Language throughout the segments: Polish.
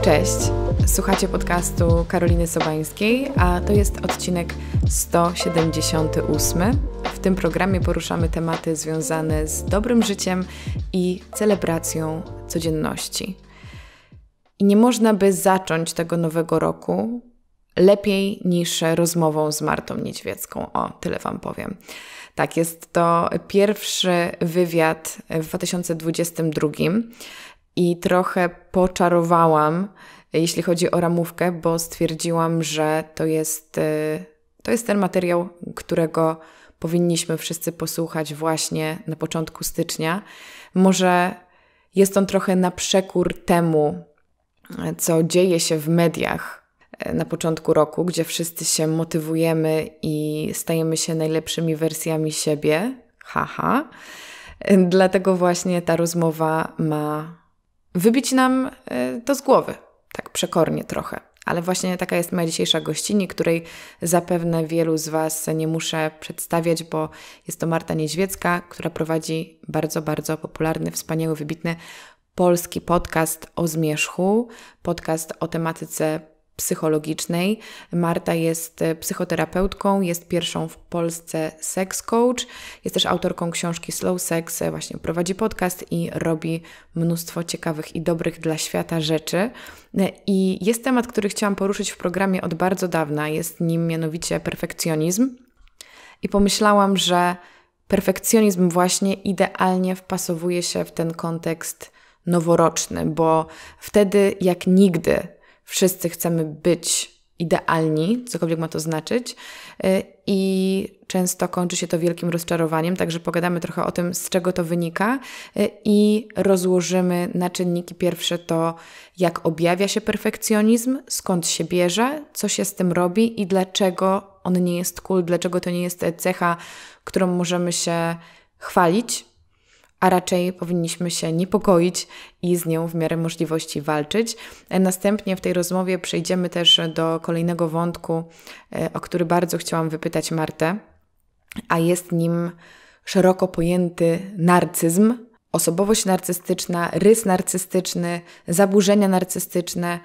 Cześć, słuchacie podcastu Karoliny Sobańskiej, a to jest odcinek 178. W tym programie poruszamy tematy związane z dobrym życiem i celebracją codzienności. I nie można by zacząć tego nowego roku lepiej niż rozmową z Martą Niedźwiecką. O, tyle Wam powiem. Tak, jest to pierwszy wywiad w 2022 i trochę poczarowałam, jeśli chodzi o ramówkę, bo stwierdziłam, że to jest ten materiał, którego powinniśmy wszyscy posłuchać właśnie na początku stycznia. Może jest on trochę na przekór temu, co dzieje się w mediach na początku roku, gdzie wszyscy się motywujemy i stajemy się najlepszymi wersjami siebie. Haha. Dlatego właśnie ta rozmowa ma wybić nam to z głowy. Tak przekornie trochę. Ale właśnie taka jest moja dzisiejsza gościni, której zapewne wielu z Was nie muszę przedstawiać, bo jest to Marta Niedźwiecka, która prowadzi bardzo, bardzo popularny, wspaniały, wybitny polski podcast o zmierzchu, podcast o tematyce psychologicznej. Marta jest psychoterapeutką, jest pierwszą w Polsce sex coach, jest też autorką książki Slow Sex, właśnie prowadzi podcast i robi mnóstwo ciekawych i dobrych dla świata rzeczy. I jest temat, który chciałam poruszyć w programie od bardzo dawna, jest nim mianowicie perfekcjonizm. I pomyślałam, że perfekcjonizm właśnie idealnie wpasowuje się w ten kontekst noworoczny, bo wtedy jak nigdy wszyscy chcemy być idealni, cokolwiek ma to znaczyć, i często kończy się to wielkim rozczarowaniem, także pogadamy trochę o tym, z czego to wynika i rozłożymy na czynniki pierwsze to, jak objawia się perfekcjonizm, skąd się bierze, co się z tym robi i dlaczego on nie jest cool, dlaczego to nie jest cecha, którą możemy się chwalić, a raczej powinniśmy się niepokoić i z nią w miarę możliwości walczyć. Następnie w tej rozmowie przejdziemy też do kolejnego wątku, o który bardzo chciałam wypytać Martę, a jest nim szeroko pojęty narcyzm, osobowość narcystyczna, rys narcystyczny, zaburzenia narcystyczne.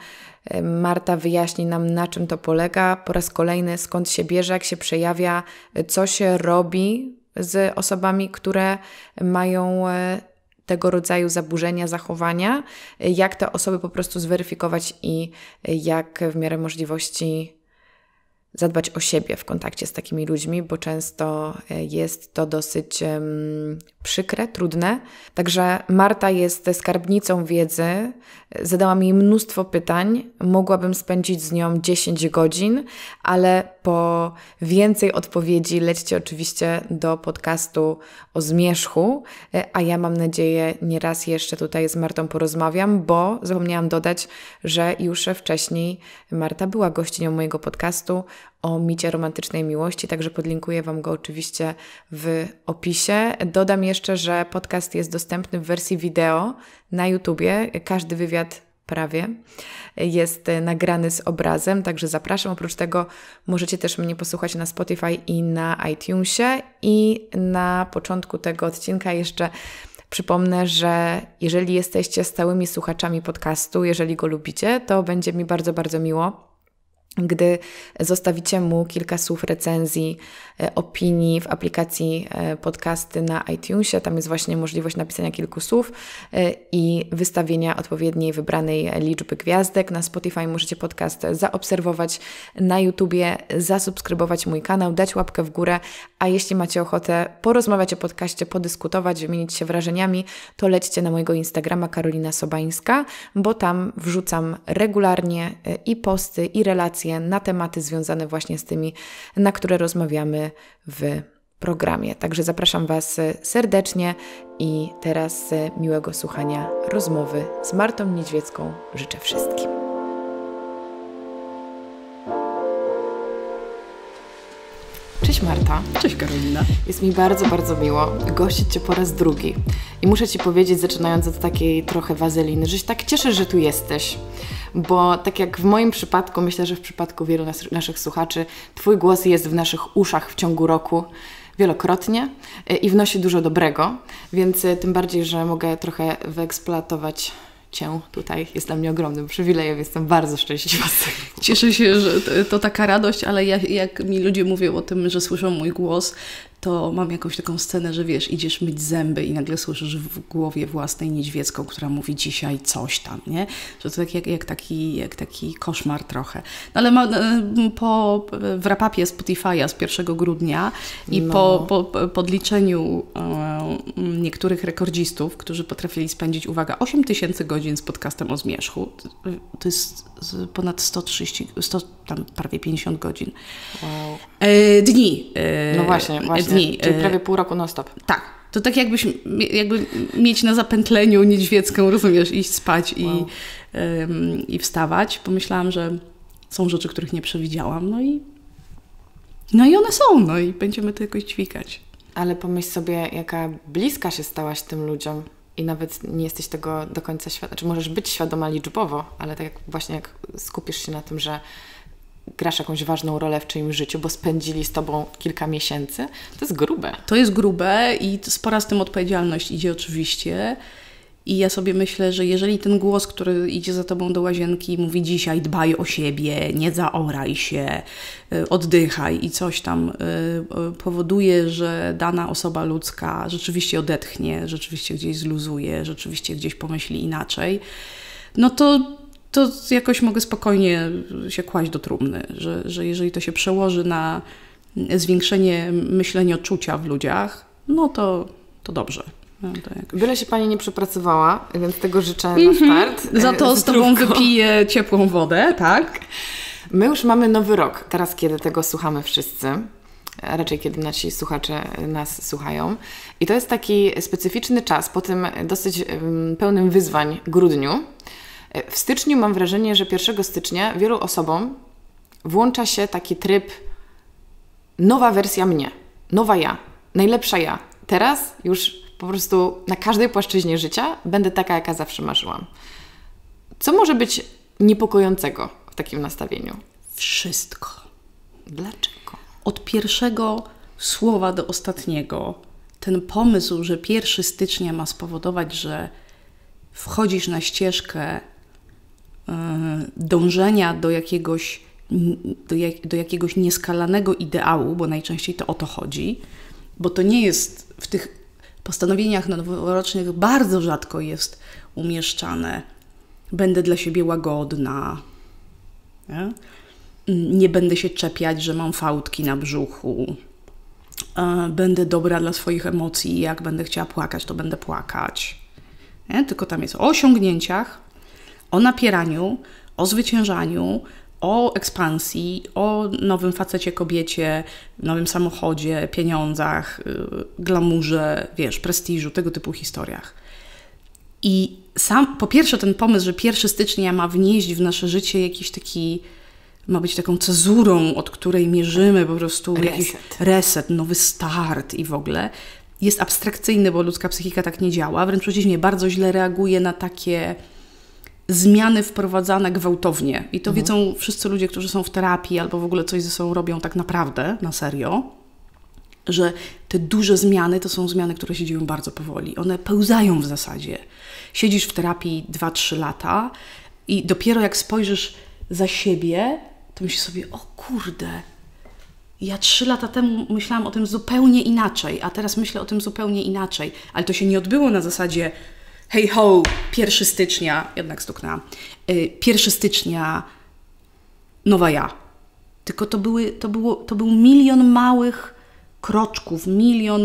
Marta wyjaśni nam, na czym to polega, po raz kolejny skąd się bierze, jak się przejawia, co się robi z osobami, które mają tego rodzaju zaburzenia, zachowania, jak te osoby po prostu zweryfikować i jak w miarę możliwości zadbać o siebie w kontakcie z takimi ludźmi, bo często jest to dosyć przykre, trudne. Także Marta jest skarbnicą wiedzy, zadałam jej mnóstwo pytań, mogłabym spędzić z nią 10 godzin, ale po więcej odpowiedzi lećcie oczywiście do podcastu o zmierzchu, a ja mam nadzieję nieraz jeszcze tutaj z Martą porozmawiam, bo zapomniałam dodać, że już wcześniej Marta była gościnią mojego podcastu o micie romantycznej miłości, także podlinkuję Wam go oczywiście w opisie. Dodam jeszcze, że podcast jest dostępny w wersji wideo na YouTubie. Każdy wywiad prawie jest nagrany z obrazem, także zapraszam. Oprócz tego możecie też mnie posłuchać na Spotify i na iTunesie. I na początku tego odcinka jeszcze przypomnę, że jeżeli jesteście stałymi słuchaczami podcastu, jeżeli go lubicie, to będzie mi bardzo, bardzo miło, gdy zostawicie mu kilka słów recenzji, opinii w aplikacji podcasty na iTunesie. Tam jest właśnie możliwość napisania kilku słów i wystawienia odpowiedniej wybranej liczby gwiazdek. Na Spotify możecie podcast zaobserwować, na YouTubie zasubskrybować mój kanał, dać łapkę w górę, a jeśli macie ochotę porozmawiać o podcaście, podyskutować, wymienić się wrażeniami, to lećcie na mojego Instagrama Karolina Sobańska, bo tam wrzucam regularnie i posty, i relacje na tematy związane właśnie z tymi, na które rozmawiamy w programie. Także zapraszam Was serdecznie i teraz miłego słuchania rozmowy z Martą Niedźwiecką życzę wszystkim. Cześć Marta. Cześć Karolina. Jest mi bardzo, bardzo miło gościć Cię po raz drugi. I muszę Ci powiedzieć, zaczynając od takiej trochę wazeliny, że się tak cieszę, że tu jesteś. Bo tak jak w moim przypadku, myślę, że w przypadku wielu naszych słuchaczy, Twój głos jest w naszych uszach w ciągu roku wielokrotnie i wnosi dużo dobrego, więc tym bardziej, że mogę trochę wyeksploatować Cię tutaj jest dla mnie ogromnym przywilejem. Jestem bardzo szczęśliwa z tego. Cieszę się, że to taka radość, ale jak mi ludzie mówią o tym, że słyszą mój głos, to mam jakąś taką scenę, że wiesz, idziesz myć zęby i nagle słyszysz w głowie własnej niedźwiecką, która mówi dzisiaj coś tam, nie? Że to tak jak taki koszmar trochę. No ale w rapapie Spotify'a z 1 grudnia i po podliczeniu niektórych rekordzistów, którzy potrafili spędzić, uwaga, 8000 godzin z podcastem o zmierzchu, to jest ponad 130, tam prawie 50 godzin. Wow. Dni. No właśnie. Dni. Czyli prawie pół roku non-stop. Tak. To tak jakby mieć na zapętleniu niedźwiecką, rozumiesz, iść spać i wstawać. Pomyślałam, że są rzeczy, których nie przewidziałam. No i one są, no i będziemy to jakoś dźwigać. Ale pomyśl sobie, jaka bliska się stałaś tym ludziom i nawet nie jesteś tego do końca świadoma. Znaczy możesz być świadoma liczbowo, ale tak jak skupisz się na tym, że grasz jakąś ważną rolę w czyimś życiu, bo spędzili z tobą kilka miesięcy, to jest grube. To jest grube i spora z tym odpowiedzialność idzie oczywiście. I ja sobie myślę, że jeżeli ten głos, który idzie za tobą do łazienki, mówi dzisiaj dbaj o siebie, nie zaoraj się, oddychaj i coś tam powoduje, że dana osoba ludzka rzeczywiście odetchnie, rzeczywiście gdzieś zluzuje, rzeczywiście gdzieś pomyśli inaczej, no to jakoś mogę spokojnie się kłaść do trumny, że jeżeli to się przełoży na zwiększenie myślenioczucia w ludziach, no to dobrze. No, Byle się Pani nie przepracowała, więc tego życzę na start. Za to z Tobą wypiję ciepłą wodę, tak? My już mamy nowy rok, teraz kiedy tego słuchamy wszyscy, a raczej kiedy nasi słuchacze nas słuchają. I to jest taki specyficzny czas po tym dosyć pełnym wyzwań grudniu. W styczniu mam wrażenie, że 1 stycznia wielu osobom włącza się taki tryb nowa wersja mnie, nowa ja, najlepsza ja. Teraz już po prostu na każdej płaszczyźnie życia będę taka, jaka zawsze marzyłam. Co może być niepokojącego w takim nastawieniu? Wszystko. Dlaczego? Od pierwszego słowa do ostatniego. Ten pomysł, że 1 stycznia ma spowodować, że wchodzisz na ścieżkę dążenia do jakiegoś nieskalanego ideału, bo najczęściej to o to chodzi, bo to nie jest w tych postanowieniach noworocznych bardzo rzadko jest umieszczane. Będę dla siebie łagodna. Nie będę się czepiać, że mam fałdki na brzuchu. Będę dobra dla swoich emocji. Jak będę chciała płakać, to będę płakać. Nie? Tylko tam jest o osiągnięciach, o napieraniu, o zwyciężaniu, o ekspansji, o nowym facecie, kobiecie, nowym samochodzie, pieniądzach, glamurze, wiesz, prestiżu, tego typu historiach. I po pierwsze ten pomysł, że 1 stycznia ma wnieść w nasze życie jakiś taki, ma być taką cezurą, od której mierzymy po prostu jakiś reset, nowy start i w ogóle, jest abstrakcyjny, bo ludzka psychika tak nie działa. Wręcz przeciwnie, bardzo źle reaguje na takie zmiany wprowadzane gwałtownie. I to wiedzą wszyscy ludzie, którzy są w terapii albo w ogóle coś ze sobą robią tak naprawdę, na serio, że te duże zmiany to są zmiany, które się dzieją bardzo powoli. One pełzają w zasadzie. Siedzisz w terapii 2-3 lata i dopiero jak spojrzysz za siebie, to myślisz sobie, o kurde, ja 3 lata temu myślałam o tym zupełnie inaczej, a teraz myślę o tym zupełnie inaczej. Ale to się nie odbyło na zasadzie hej ho, 1 stycznia, jednak stuknęłam, 1 stycznia, nowa ja. Tylko to był milion małych kroczków, milion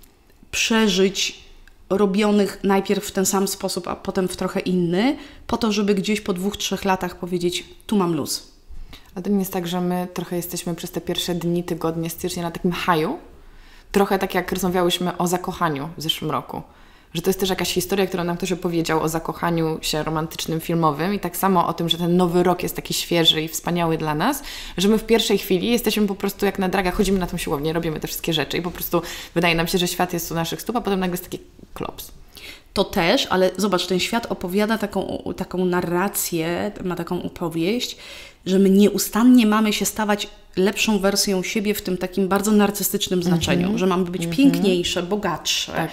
przeżyć robionych najpierw w ten sam sposób, a potem w trochę inny, po to, żeby gdzieś po 2-3 latach powiedzieć, tu mam luz. A to nie jest tak, że my trochę jesteśmy przez te pierwsze dni, tygodnie stycznia na takim haju? Trochę tak jak rozmawiałyśmy o zakochaniu w zeszłym roku. Że to jest też jakaś historia, którą nam ktoś opowiedział o zakochaniu się romantycznym, filmowym i tak samo o tym, że ten nowy rok jest taki świeży i wspaniały dla nas, że my w pierwszej chwili jesteśmy po prostu jak na dragach, chodzimy na tą siłownię, robimy te wszystkie rzeczy i po prostu wydaje nam się, że świat jest u naszych stóp, a potem nagle jest taki klops. To też, ale zobacz, ten świat opowiada taką narrację, ma taką opowieść, że my nieustannie mamy się stawać lepszą wersją siebie w tym takim bardzo narcystycznym znaczeniu, że mamy być piękniejsze, bogatsze, tak.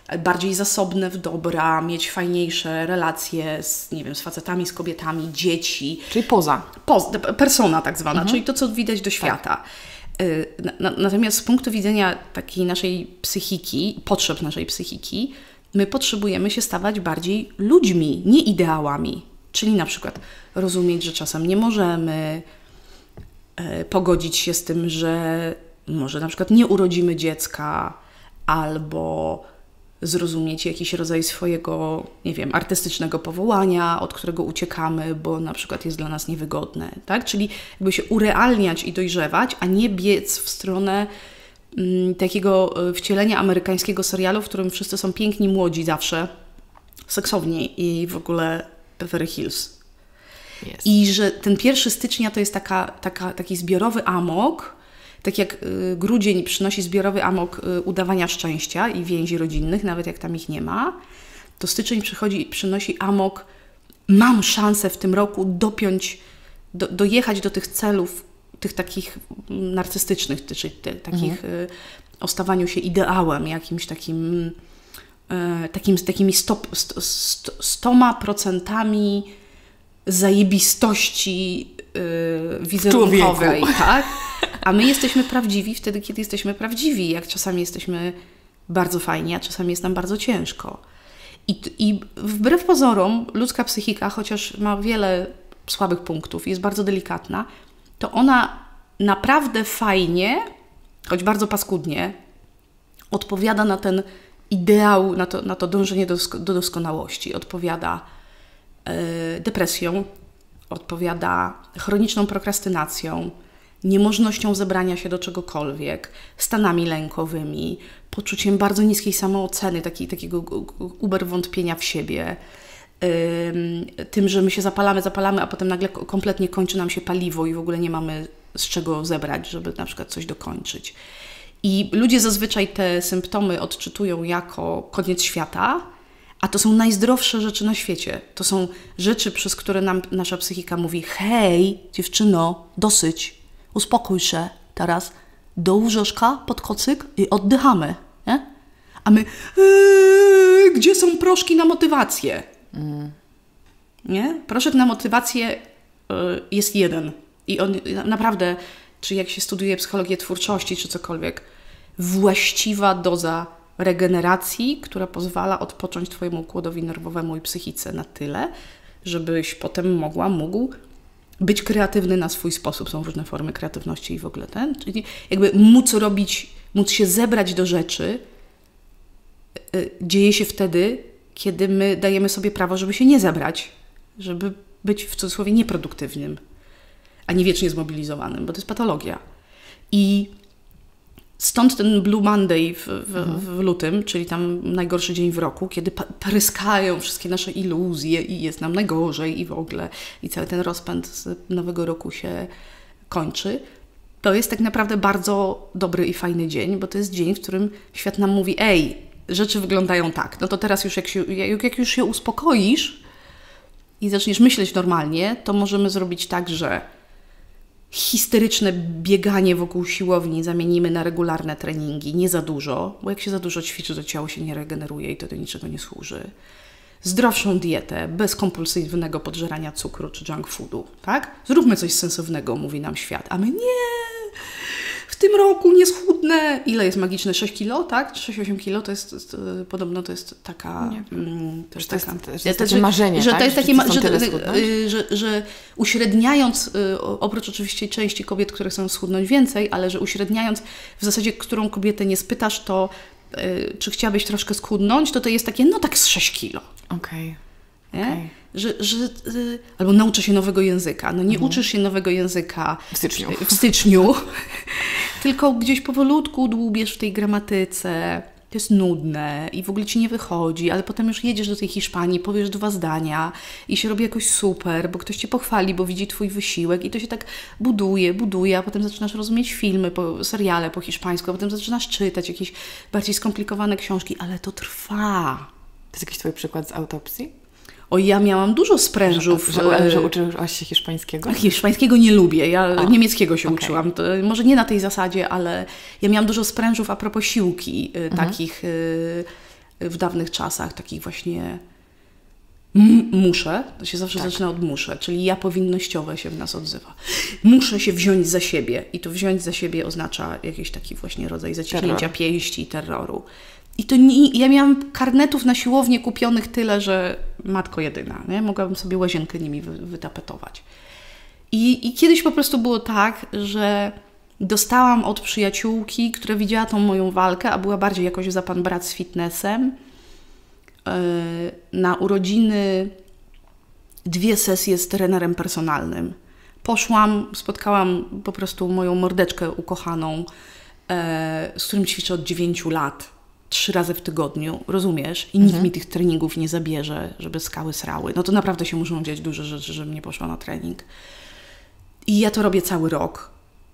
bardziej zasobne w dobra, mieć fajniejsze relacje z, nie wiem, z facetami, z kobietami, dzieci. Czyli persona tak zwana, czyli to, co widać do świata. Natomiast z punktu widzenia takiej naszej psychiki, potrzeb naszej psychiki, my potrzebujemy się stawać bardziej ludźmi, nie ideałami. Czyli na przykład rozumieć, że czasem nie możemy pogodzić się z tym, że może na przykład nie urodzimy dziecka, albo zrozumieć jakiś rodzaj swojego, nie wiem, artystycznego powołania, od którego uciekamy, bo na przykład jest dla nas niewygodne, tak? Czyli jakby się urealniać i dojrzewać, a nie biec w stronę takiego wcielenia amerykańskiego serialu, w którym wszyscy są piękni, młodzi zawsze, seksowni i w ogóle Beverly Hills. Yes. I że ten 1 stycznia to jest taki zbiorowy amok, tak jak grudzień przynosi zbiorowy amok udawania szczęścia i więzi rodzinnych, nawet jak tam ich nie ma, to styczeń przynosi amok, mam szansę w tym roku dojechać do tych celów, tych takich narcystycznych, czyli takich o stawaniu się ideałem, jakimś takim, z takimi 100% zajebistości wizerunkowej, tak? A my jesteśmy prawdziwi wtedy, kiedy jesteśmy prawdziwi. Jak czasami jesteśmy bardzo fajni, a czasami jest nam bardzo ciężko. I wbrew pozorom ludzka psychika, chociaż ma wiele słabych punktów i jest bardzo delikatna, to ona naprawdę fajnie, choć bardzo paskudnie, odpowiada na ten ideał, na to dążenie do doskonałości. Odpowiada depresją, odpowiada chroniczną prokrastynacją, niemożnością zebrania się do czegokolwiek, stanami lękowymi, poczuciem bardzo niskiej samooceny, takiego uber wątpienia w siebie, tym, że my się zapalamy, a potem nagle kompletnie kończy nam się paliwo i w ogóle nie mamy z czego zebrać, żeby na przykład coś dokończyć. I ludzie zazwyczaj te symptomy odczytują jako koniec świata, a to są najzdrowsze rzeczy na świecie. To są rzeczy, przez które nam nasza psychika mówi: hej, dziewczyno, dosyć, uspokój się teraz, do łóżeczka pod kocyk i oddychamy. Nie? A my, gdzie są proszki na motywację? Nie? Proszek na motywację jest jeden. I on naprawdę, czy jak się studiuje psychologię twórczości, czy cokolwiek, właściwa doza regeneracji, która pozwala odpocząć Twojemu układowi nerwowemu i psychice na tyle, żebyś potem mógł być kreatywny na swój sposób. Są różne formy kreatywności i w ogóle czyli jakby móc się zebrać do rzeczy, dzieje się wtedy, kiedy my dajemy sobie prawo, żeby się nie zebrać, żeby być w cudzysłowie nieproduktywnym, a nie wiecznie zmobilizowanym, bo to jest patologia. I stąd ten Blue Monday w lutym, czyli tam najgorszy dzień w roku, kiedy pryskają wszystkie nasze iluzje i jest nam najgorzej i w ogóle i cały ten rozpęd z nowego roku się kończy. To jest tak naprawdę bardzo dobry i fajny dzień, bo to jest dzień, w którym świat nam mówi: ej, rzeczy wyglądają tak. No to teraz już jak już się uspokoisz i zaczniesz myśleć normalnie, to możemy zrobić tak, że histeryczne bieganie wokół siłowni zamienimy na regularne treningi, nie za dużo, bo jak się za dużo ćwiczy, to ciało się nie regeneruje i to do niczego nie służy. Zdrowszą dietę, bez kompulsywnego podżerania cukru czy junk foodu, tak? Zróbmy coś sensownego, mówi nam świat, a my nie, w tym roku nie schudnę. Ile jest magiczne? 6 kilo, tak? 6-8 kilo to jest podobno to jest taka... To jest takie marzenie, że tak? To jest takie że uśredniając, oprócz oczywiście części kobiet, które chcą schudnąć więcej, ale że uśredniając w zasadzie, którą kobietę nie spytasz, to czy chciałabyś troszkę schudnąć, to jest takie, no tak z 6 kilo. Okej. Albo nauczę się nowego języka. No nie uczysz się nowego języka w styczniu tylko gdzieś powolutku dłubiesz w tej gramatyce. To jest nudne i w ogóle ci nie wychodzi, ale potem już jedziesz do tej Hiszpanii, powiesz 2 zdania i się robi jakoś super, bo ktoś cię pochwali, bo widzi twój wysiłek i to się tak buduje, a potem zaczynasz rozumieć filmy, seriale po hiszpańsku, a potem zaczynasz czytać jakieś bardziej skomplikowane książki, ale to trwa. To jest jakiś twój przykład z autopsji? O, ja miałam dużo sprężów. Że uczyłaś się hiszpańskiego? Hiszpańskiego nie lubię, ja niemieckiego się uczyłam. To może nie na tej zasadzie, ale ja miałam dużo sprężów a propos siłki, takich w dawnych czasach, takich właśnie muszę, to się zawsze zaczyna od muszę, czyli ja powinnościowe się w nas odzywa. Muszę się wziąć za siebie i to wziąć za siebie oznacza jakiś taki właśnie rodzaj zaciśnięcia pięści i terroru. I to ja miałam karnetów na siłownię kupionych tyle, że matko jedyna, nie? Mogłabym sobie łazienkę nimi wytapetować. I kiedyś po prostu było tak, że dostałam od przyjaciółki, która widziała tą moją walkę, a była bardziej jakoś za pan brat z fitnessem, na urodziny 2 sesje z trenerem personalnym. Poszłam, spotkałam po prostu moją mordeczkę ukochaną, z którym ćwiczę od 9 lat, 3 razy w tygodniu, rozumiesz? I nikt mi tych treningów nie zabierze, żeby skały srały. No to naprawdę się muszą dziać duże rzeczy, żebym nie poszła na trening. I ja to robię cały rok.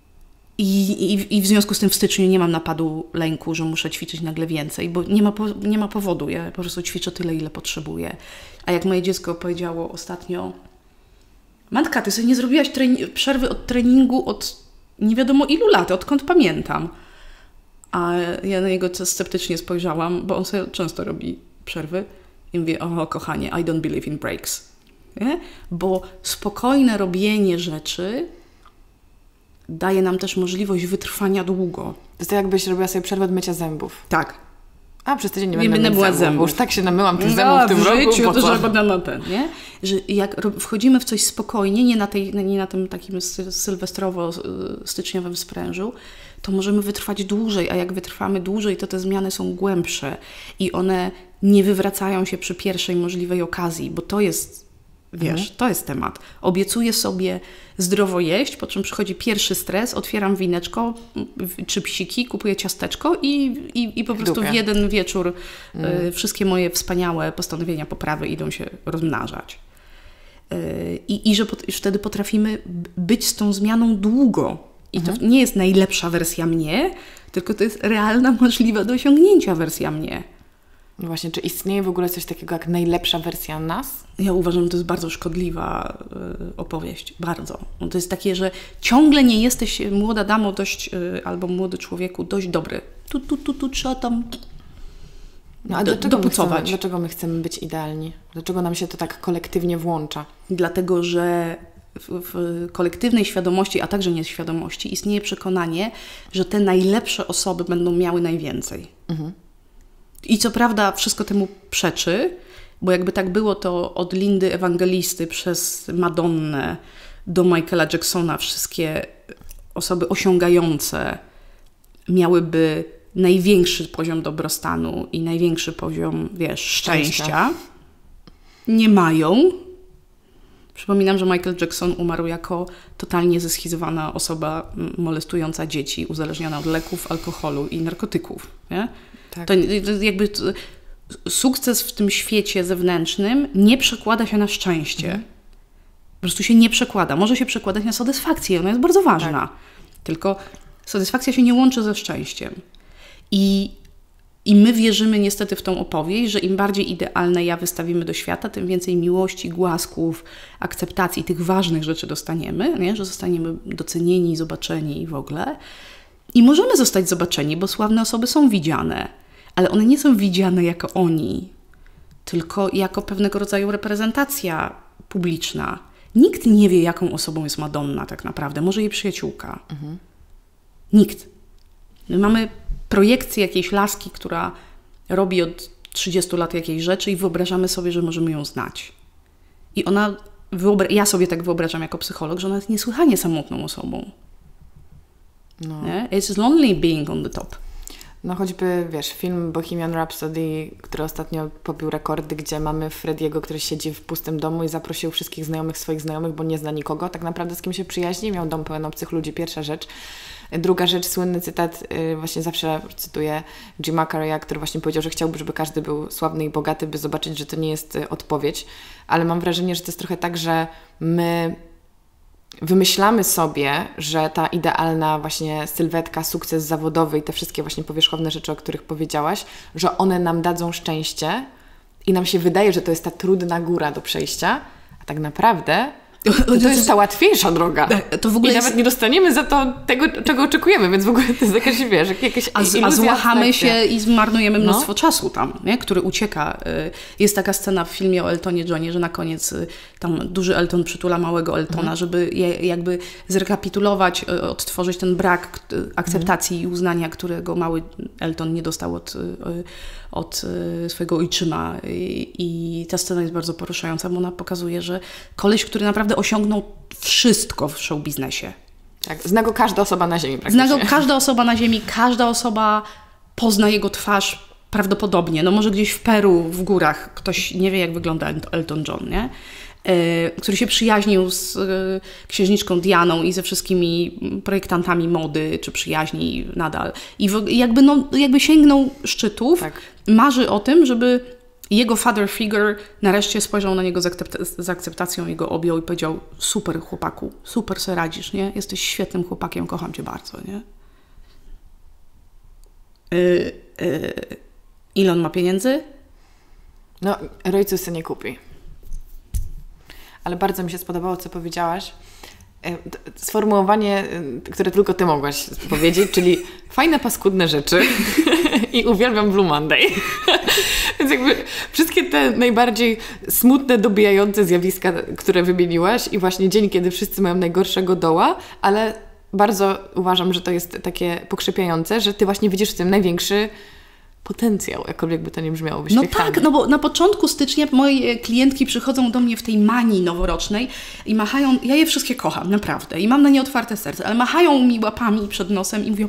I w związku z tym w styczniu nie mam napadu lęku, że muszę ćwiczyć nagle więcej, bo nie ma powodu. Ja po prostu ćwiczę tyle, ile potrzebuję. A jak moje dziecko powiedziało ostatnio: matka, ty sobie nie zrobiłaś przerwy od treningu od nie wiadomo ilu lat, odkąd pamiętam. A ja na niego sceptycznie spojrzałam, bo on sobie często robi przerwy i mówię: o kochanie, I don't believe in breaks. Nie? Bo spokojne robienie rzeczy daje nam też możliwość wytrwania długo. To jest tak, jakbyś robiła sobie przerwę od mycia zębów. Tak. A przez tydzień nie będę myć zębów, bo już tak się namyłam tych zębów w tym roku. Życiu, to żadna na ten, nie? Że jak wchodzimy w coś spokojnie, nie na tym takim sylwestrowo-styczniowym sprężu, to możemy wytrwać dłużej, a jak wytrwamy dłużej, to te zmiany są głębsze i one nie wywracają się przy pierwszej możliwej okazji, bo to jest, wiesz, to jest temat. Obiecuję sobie zdrowo jeść, po czym przychodzi pierwszy stres, otwieram wineczko czy psiki, kupuję ciasteczko i po prostu w jeden wieczór wszystkie moje wspaniałe postanowienia poprawy idą się rozmnażać. I że wtedy potrafimy być z tą zmianą długo. I to nie jest najlepsza wersja mnie, tylko to jest realna, możliwa do osiągnięcia wersja mnie. No właśnie, czy istnieje w ogóle coś takiego jak najlepsza wersja nas? Ja uważam, że to jest bardzo szkodliwa opowieść. Bardzo. No to jest takie, że ciągle nie jesteś, młoda damo, dość, albo młody człowieku, dość dobry. Tu trzeba tam dopucować. Dlaczego my chcemy być idealni? Dlaczego nam się to tak kolektywnie włącza? Dlatego, że w kolektywnej świadomości, a także nieświadomości istnieje przekonanie, że te najlepsze osoby będą miały najwięcej. I co prawda wszystko temu przeczy, bo jakby tak było, to od Lindy Ewangelisty przez Madonnę do Michaela Jacksona wszystkie osoby osiągające miałyby największy poziom dobrostanu i największy poziom, wiesz, szczęścia. Nie mają. Przypominam, że Michael Jackson umarł jako totalnie zeschizowana osoba molestująca dzieci, uzależniona od leków, alkoholu i narkotyków. Nie? Tak. To jakby sukces w tym świecie zewnętrznym nie przekłada się na szczęście. Po prostu się nie przekłada. Może się przekładać na satysfakcję, ona jest bardzo ważna. Tak. Tylko satysfakcja się nie łączy ze szczęściem. I my wierzymy niestety w tą opowieść, że im bardziej idealne ja wystawimy do świata, tym więcej miłości, głasków, akceptacji, tych ważnych rzeczy dostaniemy, nie? Że zostaniemy docenieni, zobaczeni i w ogóle. I możemy zostać zobaczeni, bo sławne osoby są widziane, ale one nie są widziane jako oni, tylko jako pewnego rodzaju reprezentacja publiczna. Nikt nie wie, jaką osobą jest Madonna tak naprawdę, może jej przyjaciółka. Nikt. My mamy projekcję jakiejś laski, która robi od 30 lat jakiejś rzeczy i wyobrażamy sobie, że możemy ją znać. I ona, ja sobie tak wyobrażam jako psycholog, że ona jest niesłychanie samotną osobą. No. It's lonely being on the top. No choćby, wiesz, film Bohemian Rhapsody, który ostatnio pobił rekordy, gdzie mamy Frediego, który siedzi w pustym domu i zaprosił wszystkich swoich znajomych, bo nie zna nikogo, tak naprawdę z kim się przyjaźni, miał dom pełen obcych ludzi, pierwsza rzecz. Druga rzecz, słynny cytat, właśnie zawsze cytuję Jima Carreya, który właśnie powiedział, że chciałby, żeby każdy był sławny i bogaty, by zobaczyć, że to nie jest odpowiedź, ale mam wrażenie, że to jest trochę tak, że my wymyślamy sobie, że ta idealna właśnie sylwetka, sukces zawodowy i te wszystkie właśnie powierzchowne rzeczy, o których powiedziałaś, że one nam dadzą szczęście i nam się wydaje, że to jest ta trudna góra do przejścia, a tak naprawdę To jest ta łatwiejsza droga. To w ogóle I nawet nie dostaniemy za to tego, czego oczekujemy, więc w ogóle to jest jakaś, wiesz, jakieś a złachamy się i zmarnujemy mnóstwo czasu tam, nie? Który ucieka. Jest taka scena w filmie o Eltonie Johnie, że na koniec tam duży Elton przytula małego Eltona, żeby jakby zrekapitulować, odtworzyć ten brak akceptacji i uznania, którego mały Elton nie dostał od swojego ojczyma. I ta scena jest bardzo poruszająca, bo ona pokazuje, że koleś, który naprawdę osiągnął wszystko w show biznesie. Tak, zna go każda osoba na ziemi praktycznie. Zna go każda osoba na ziemi, każda osoba pozna jego twarz prawdopodobnie. No może gdzieś w Peru, w górach, ktoś nie wie, jak wygląda Elton John, nie? Który się przyjaźnił z księżniczką Dianą i ze wszystkimi projektantami mody, czy przyjaźni nadal. I jakby sięgnął szczytów, tak. Marzy o tym, żeby jego father figure nareszcie spojrzał na niego z akceptacją, jego objął i powiedział: super chłopaku, super se radzisz, nie? Jesteś świetnym chłopakiem, kocham cię bardzo, nie? Ile on ma pieniędzy? No, rodziców sobie nie kupi. Ale bardzo mi się spodobało, co powiedziałaś. Sformułowanie, które tylko ty mogłaś powiedzieć, czyli fajne, paskudne rzeczy i uwielbiam Blue Monday. Więc jakby wszystkie te najbardziej smutne, dobijające zjawiska, które wymieniłaś i właśnie dzień, kiedy wszyscy mają najgorszego doła, ale bardzo uważam, że to jest takie pokrzepiające, że ty właśnie widzisz w tym największy potencjał, jakkolwiek by to nie brzmiało wyświetlanie. No tak, no bo na początku stycznia moje klientki przychodzą do mnie w tej manii noworocznej i machają, ja je wszystkie kocham, naprawdę, i mam na nie otwarte serce, ale machają mi łapami przed nosem i mówią: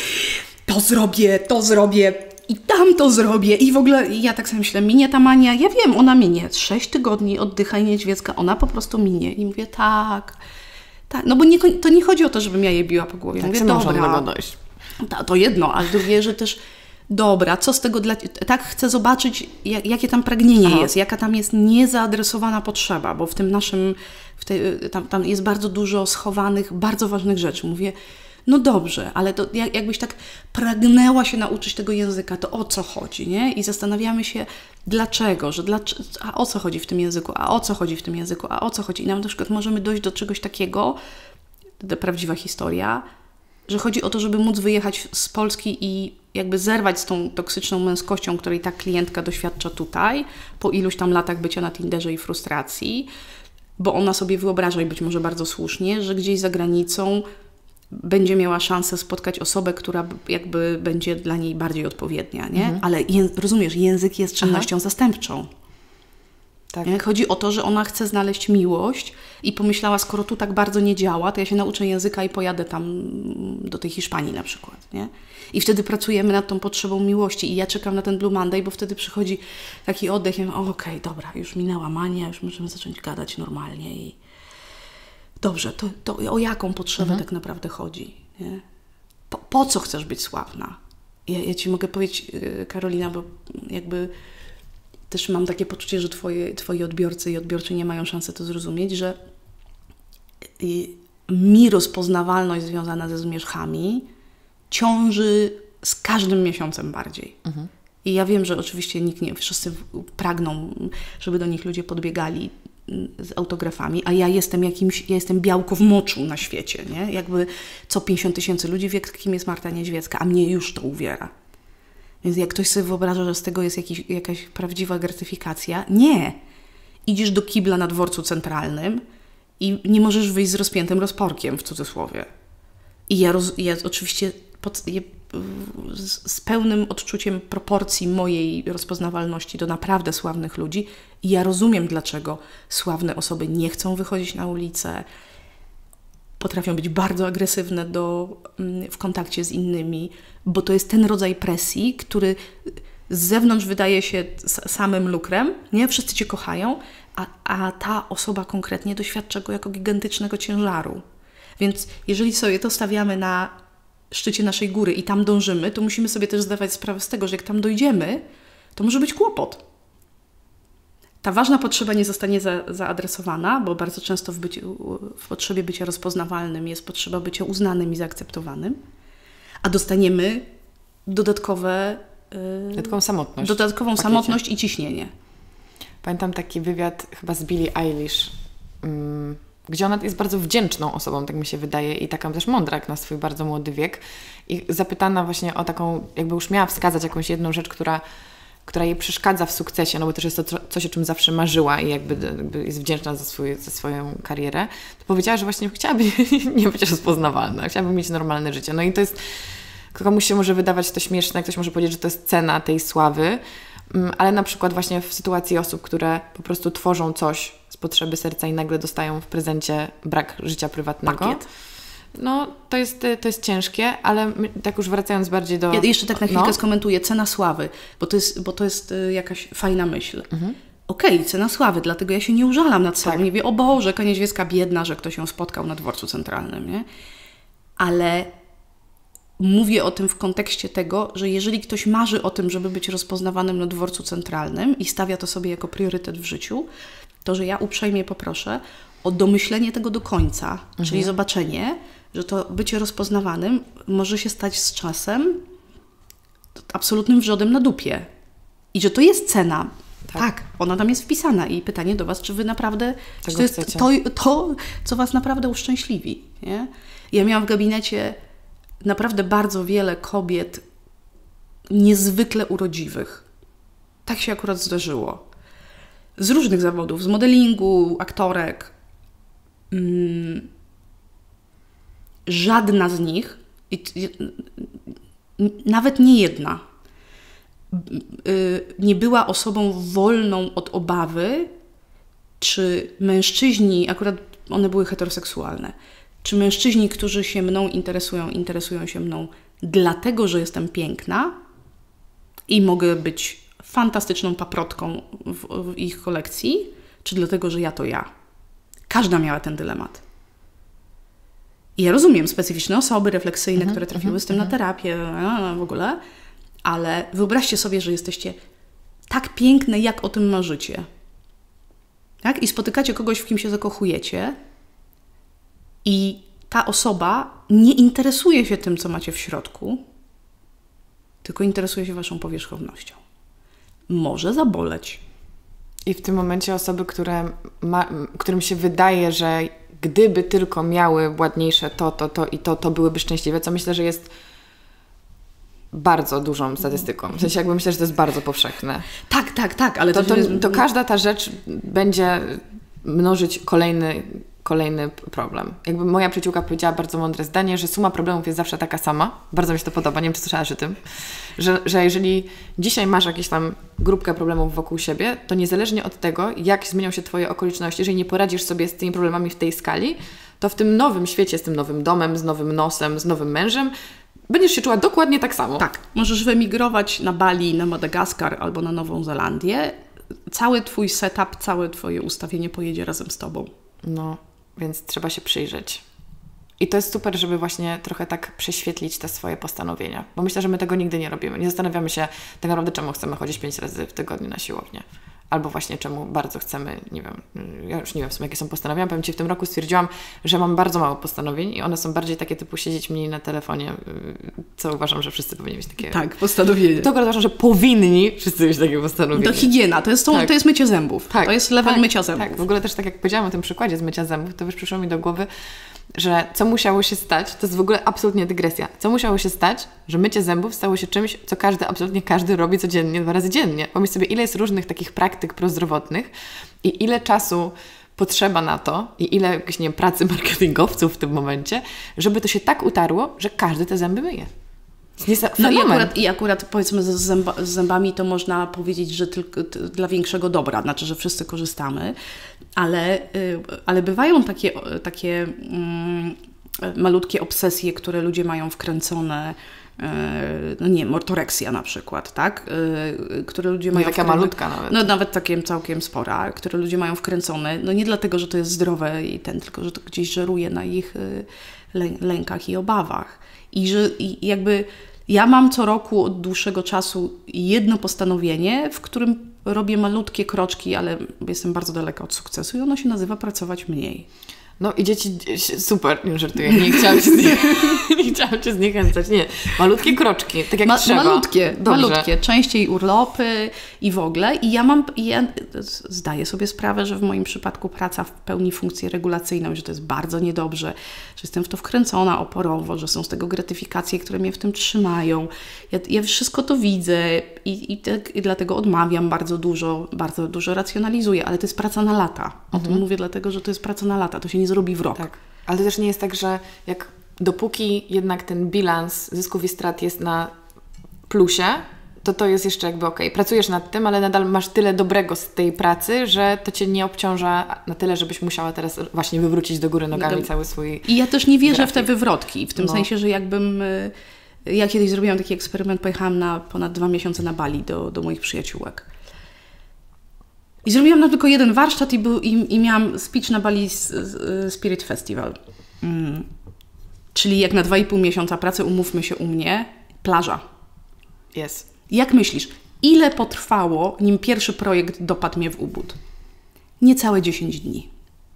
to zrobię i tam to zrobię. I w ogóle ja tak sobie myślę, minie ta mania, ja wiem, ona minie, 6 tygodni oddychaj niedźwiecka, ona po prostu minie. I mówię: tak, no bo to nie chodzi o to, żebym ja je biła po głowie. Tak, mówię: dobra, dojść. To jedno, ale drugie, że też dobra, co z tego tak chcę zobaczyć, jakie tam pragnienie jest, jaka tam jest niezaadresowana potrzeba, bo w tym naszym, tam jest bardzo dużo schowanych, bardzo ważnych rzeczy. Mówię: no dobrze, ale to jakbyś tak pragnęła się nauczyć tego języka, to o co chodzi, nie? I zastanawiamy się, dlaczego, a o co chodzi w tym języku, a o co chodzi w tym języku, a o co chodzi. I nam na przykład możemy dojść do czegoś takiego, to prawdziwa historia, że chodzi o to, żeby móc wyjechać z Polski i jakby zerwać z tą toksyczną męskością, której ta klientka doświadcza tutaj, po iluś tam latach bycia na Tinderze i frustracji, bo ona sobie wyobraża, i być może bardzo słusznie, że gdzieś za granicą będzie miała szansę spotkać osobę, która jakby będzie dla niej bardziej odpowiednia, nie? Ale rozumiesz, język jest czynnością zastępczą. Tak. Chodzi o to, że ona chce znaleźć miłość i pomyślała, skoro tu tak bardzo nie działa, to ja się nauczę języka i pojadę tam do tej Hiszpanii na przykład, nie? I wtedy pracujemy nad tą potrzebą miłości i ja czekam na ten Blue Monday, bo wtedy przychodzi taki oddech, ja mówię: okej, dobra, już minęła mania, już możemy zacząć gadać normalnie i dobrze, to o jaką potrzebę tak naprawdę chodzi, nie? Po co chcesz być sławna? Ja Ci mogę powiedzieć, Karolina, bo jakby też mam takie poczucie, że twoi odbiorcy i odbiorczynie mają szansę to zrozumieć, że mi rozpoznawalność związana ze zmierzchami ciąży z każdym miesiącem bardziej. I ja wiem, że oczywiście wszyscy pragną, żeby do nich ludzie podbiegali z autografami, a ja jestem białko w moczu na świecie, nie? Jakby co 50 000 ludzi wie, kim jest Marta Niedźwiecka, a mnie już to uwiera. Więc jak ktoś sobie wyobraża, że z tego jest jakaś prawdziwa gratyfikacja, nie. Idziesz do kibla na dworcu centralnym i nie możesz wyjść z rozpiętym rozporkiem, w cudzysłowie. I ja oczywiście z pełnym odczuciem proporcji mojej rozpoznawalności do naprawdę sławnych ludzi i ja rozumiem, dlaczego sławne osoby nie chcą wychodzić na ulicę, potrafią być bardzo agresywne w kontakcie z innymi, bo to jest ten rodzaj presji, który z zewnątrz wydaje się samym lukrem, nie? Wszyscy Cię kochają, a ta osoba konkretnie doświadcza go jako gigantycznego ciężaru. Więc jeżeli sobie to stawiamy na szczycie naszej góry i tam dążymy, to musimy sobie też zdawać sprawę z tego, że jak tam dojdziemy, to może być kłopot. Ta ważna potrzeba nie zostanie zaadresowana, bo bardzo często w potrzebie bycia rozpoznawalnym jest potrzeba bycia uznanym i zaakceptowanym, a dostaniemy dodatkową samotność i ciśnienie. Pamiętam taki wywiad chyba z Billie Eilish, gdzie ona jest bardzo wdzięczną osobą, tak mi się wydaje, i taka też mądra jak na swój bardzo młody wiek. I zapytana właśnie o taką, jakby już miała wskazać jakąś jedną rzecz, która jej przeszkadza w sukcesie, no bo też jest to coś, o czym zawsze marzyła i jakby jest wdzięczna za swoją karierę, to powiedziała, że właśnie chciałaby nie być rozpoznawalna, chciałaby mieć normalne życie. No i to jest, komuś się może wydawać to śmieszne, ktoś może powiedzieć, że to jest cena tej sławy, ale na przykład właśnie w sytuacji osób, które po prostu tworzą coś z potrzeby serca i nagle dostają w prezencie brak życia prywatnego. Pakiet. No, to jest ciężkie, ale tak już wracając bardziej do... Ja jeszcze tak na chwilkę skomentuję. Cena sławy, bo to jest jakaś fajna myśl. Okej, cena sławy, dlatego ja się nie użalam nad sobą. Nie wiem, o Boże, Kaniedźwiecka biedna, że ktoś ją spotkał na dworcu centralnym, nie? Ale mówię o tym w kontekście tego, że jeżeli ktoś marzy o tym, żeby być rozpoznawanym na dworcu centralnym i stawia to sobie jako priorytet w życiu, to że ja uprzejmie poproszę o domyślenie tego do końca, czyli zobaczenie, że to bycie rozpoznawanym może się stać z czasem absolutnym wrzodem na dupie. I że to jest cena. Tak, ona tam jest wpisana. I pytanie do Was, czy Wy naprawdę... Czy to jest to, co Was naprawdę uszczęśliwi. Nie? Ja miałam w gabinecie naprawdę bardzo wiele kobiet niezwykle urodziwych. Tak się akurat zdarzyło. Z różnych zawodów, z modelingu, aktorek. Żadna z nich, nawet nie jedna, nie była osobą wolną od obawy, czy mężczyźni, akurat one były heteroseksualne, czy mężczyźni, którzy się mną interesują się mną dlatego, że jestem piękna i mogę być fantastyczną paprotką w ich kolekcji, czy dlatego, że ja to ja. Każda miała ten dylemat. I ja rozumiem specyficzne osoby refleksyjne, które trafiły z tym na terapię, w ogóle, ale wyobraźcie sobie, że jesteście tak piękne, jak o tym marzycie. Tak? I spotykacie kogoś, w kim się zakochujecie i ta osoba nie interesuje się tym, co macie w środku, tylko interesuje się waszą powierzchownością. Może zaboleć. I w tym momencie osoby, którym się wydaje, że gdyby tylko miały ładniejsze to byłyby szczęśliwe, co myślę, że jest bardzo dużą statystyką. W sensie jakby myślę, że to jest bardzo powszechne. Tak, ale to każda ta rzecz będzie mnożyć kolejny problem. Jakby moja przyjaciółka powiedziała bardzo mądre zdanie, że suma problemów jest zawsze taka sama. Bardzo mi się to podoba, nie wiem, czy słyszałaś o tym, że jeżeli dzisiaj masz jakieś tam grupkę problemów wokół siebie, to niezależnie od tego, jak zmienią się Twoje okoliczności, jeżeli nie poradzisz sobie z tymi problemami w tej skali, to w tym nowym świecie, z tym nowym domem, z nowym nosem, z nowym mężem, będziesz się czuła dokładnie tak samo. Tak. Możesz wyemigrować na Bali, na Madagaskar albo na Nową Zelandię. Cały Twój setup, całe Twoje ustawienie pojedzie razem z Tobą. No, więc trzeba się przyjrzeć. I to jest super, żeby właśnie trochę tak prześwietlić te swoje postanowienia. Bo myślę, że my tego nigdy nie robimy. Nie zastanawiamy się tak naprawdę, czemu chcemy chodzić 5 razy w tygodniu na siłownię. Albo właśnie czemu bardzo chcemy, nie wiem, ja już nie wiem w sumie jakie są postanowienia. Powiem Ci, w tym roku stwierdziłam, że mam bardzo mało postanowień i one są bardziej takie typu siedzieć mniej na telefonie, co uważam, że wszyscy powinni mieć takie... Tak, postanowienie. To akurat uważam, że powinni wszyscy mieć takie postanowienie. To higiena, to jest mycie zębów. Tak, to jest level mycia zębów. Tak, w ogóle też tak jak powiedziałam o tym przykładzie z mycia zębów, to już przyszło mi do głowy, że co musiało się stać, to jest w ogóle absolutnie dygresja, co musiało się stać, że mycie zębów stało się czymś, co absolutnie każdy robi codziennie, 2 razy dziennie. Pomyśl sobie, ile jest różnych takich praktyk prozdrowotnych i ile czasu potrzeba na to i ile jakiejś, nie wiem, pracy marketingowców w tym momencie, żeby to się tak utarło, że każdy te zęby myje. No i akurat powiedzmy z zębami to można powiedzieć, że tylko dla większego dobra, znaczy, że wszyscy korzystamy, ale bywają takie malutkie obsesje, które ludzie mają wkręcone, no nie wiem, ortoreksja na przykład, tak? Które ludzie mają taka malutka nawet. No nawet całkiem spora, które ludzie mają wkręcone, no nie dlatego, że to jest zdrowe tylko, że to gdzieś żeruje na ich lękach i obawach. I jakby ja mam co roku od dłuższego czasu jedno postanowienie, w którym robię malutkie kroczki, ale jestem bardzo daleka od sukcesu i ono się nazywa pracować mniej. No i dzieci, super, nie żartuję, nie chciałam cię zniechęcać, nie. Malutkie kroczki, tak jak trzeba. Malutkie, częściej urlopy i w ogóle. I ja zdaję sobie sprawę, że w moim przypadku praca pełni funkcję regulacyjną, że to jest bardzo niedobrze, że jestem w to wkręcona oporowo, że są z tego gratyfikacje, które mnie w tym trzymają. Ja wszystko to widzę i dlatego odmawiam bardzo dużo racjonalizuję, ale to jest praca na lata. O tym mówię dlatego, że to jest praca na lata, to się nie zrobi w rok. Tak, ale to też nie jest tak, że dopóki jednak ten bilans zysków i strat jest na plusie, to jest jeszcze jakby okej. Pracujesz nad tym, ale nadal masz tyle dobrego z tej pracy, że to Cię nie obciąża na tyle, żebyś musiała teraz właśnie wywrócić do góry nogami cały swój I ja też nie wierzę grafik. w te wywrotki, w tym sensie, że ja kiedyś zrobiłam taki eksperyment, pojechałam na ponad 2 miesiące na Bali do moich przyjaciółek. I zrobiłam tam tylko jeden warsztat i miałam speech na Bali Spirit Festival. Czyli jak na 2,5 miesiąca pracy, umówmy się u mnie, plaża. Jest. Jak myślisz, ile potrwało, nim pierwszy projekt dopadł mnie w ubód? Niecałe 10 dni.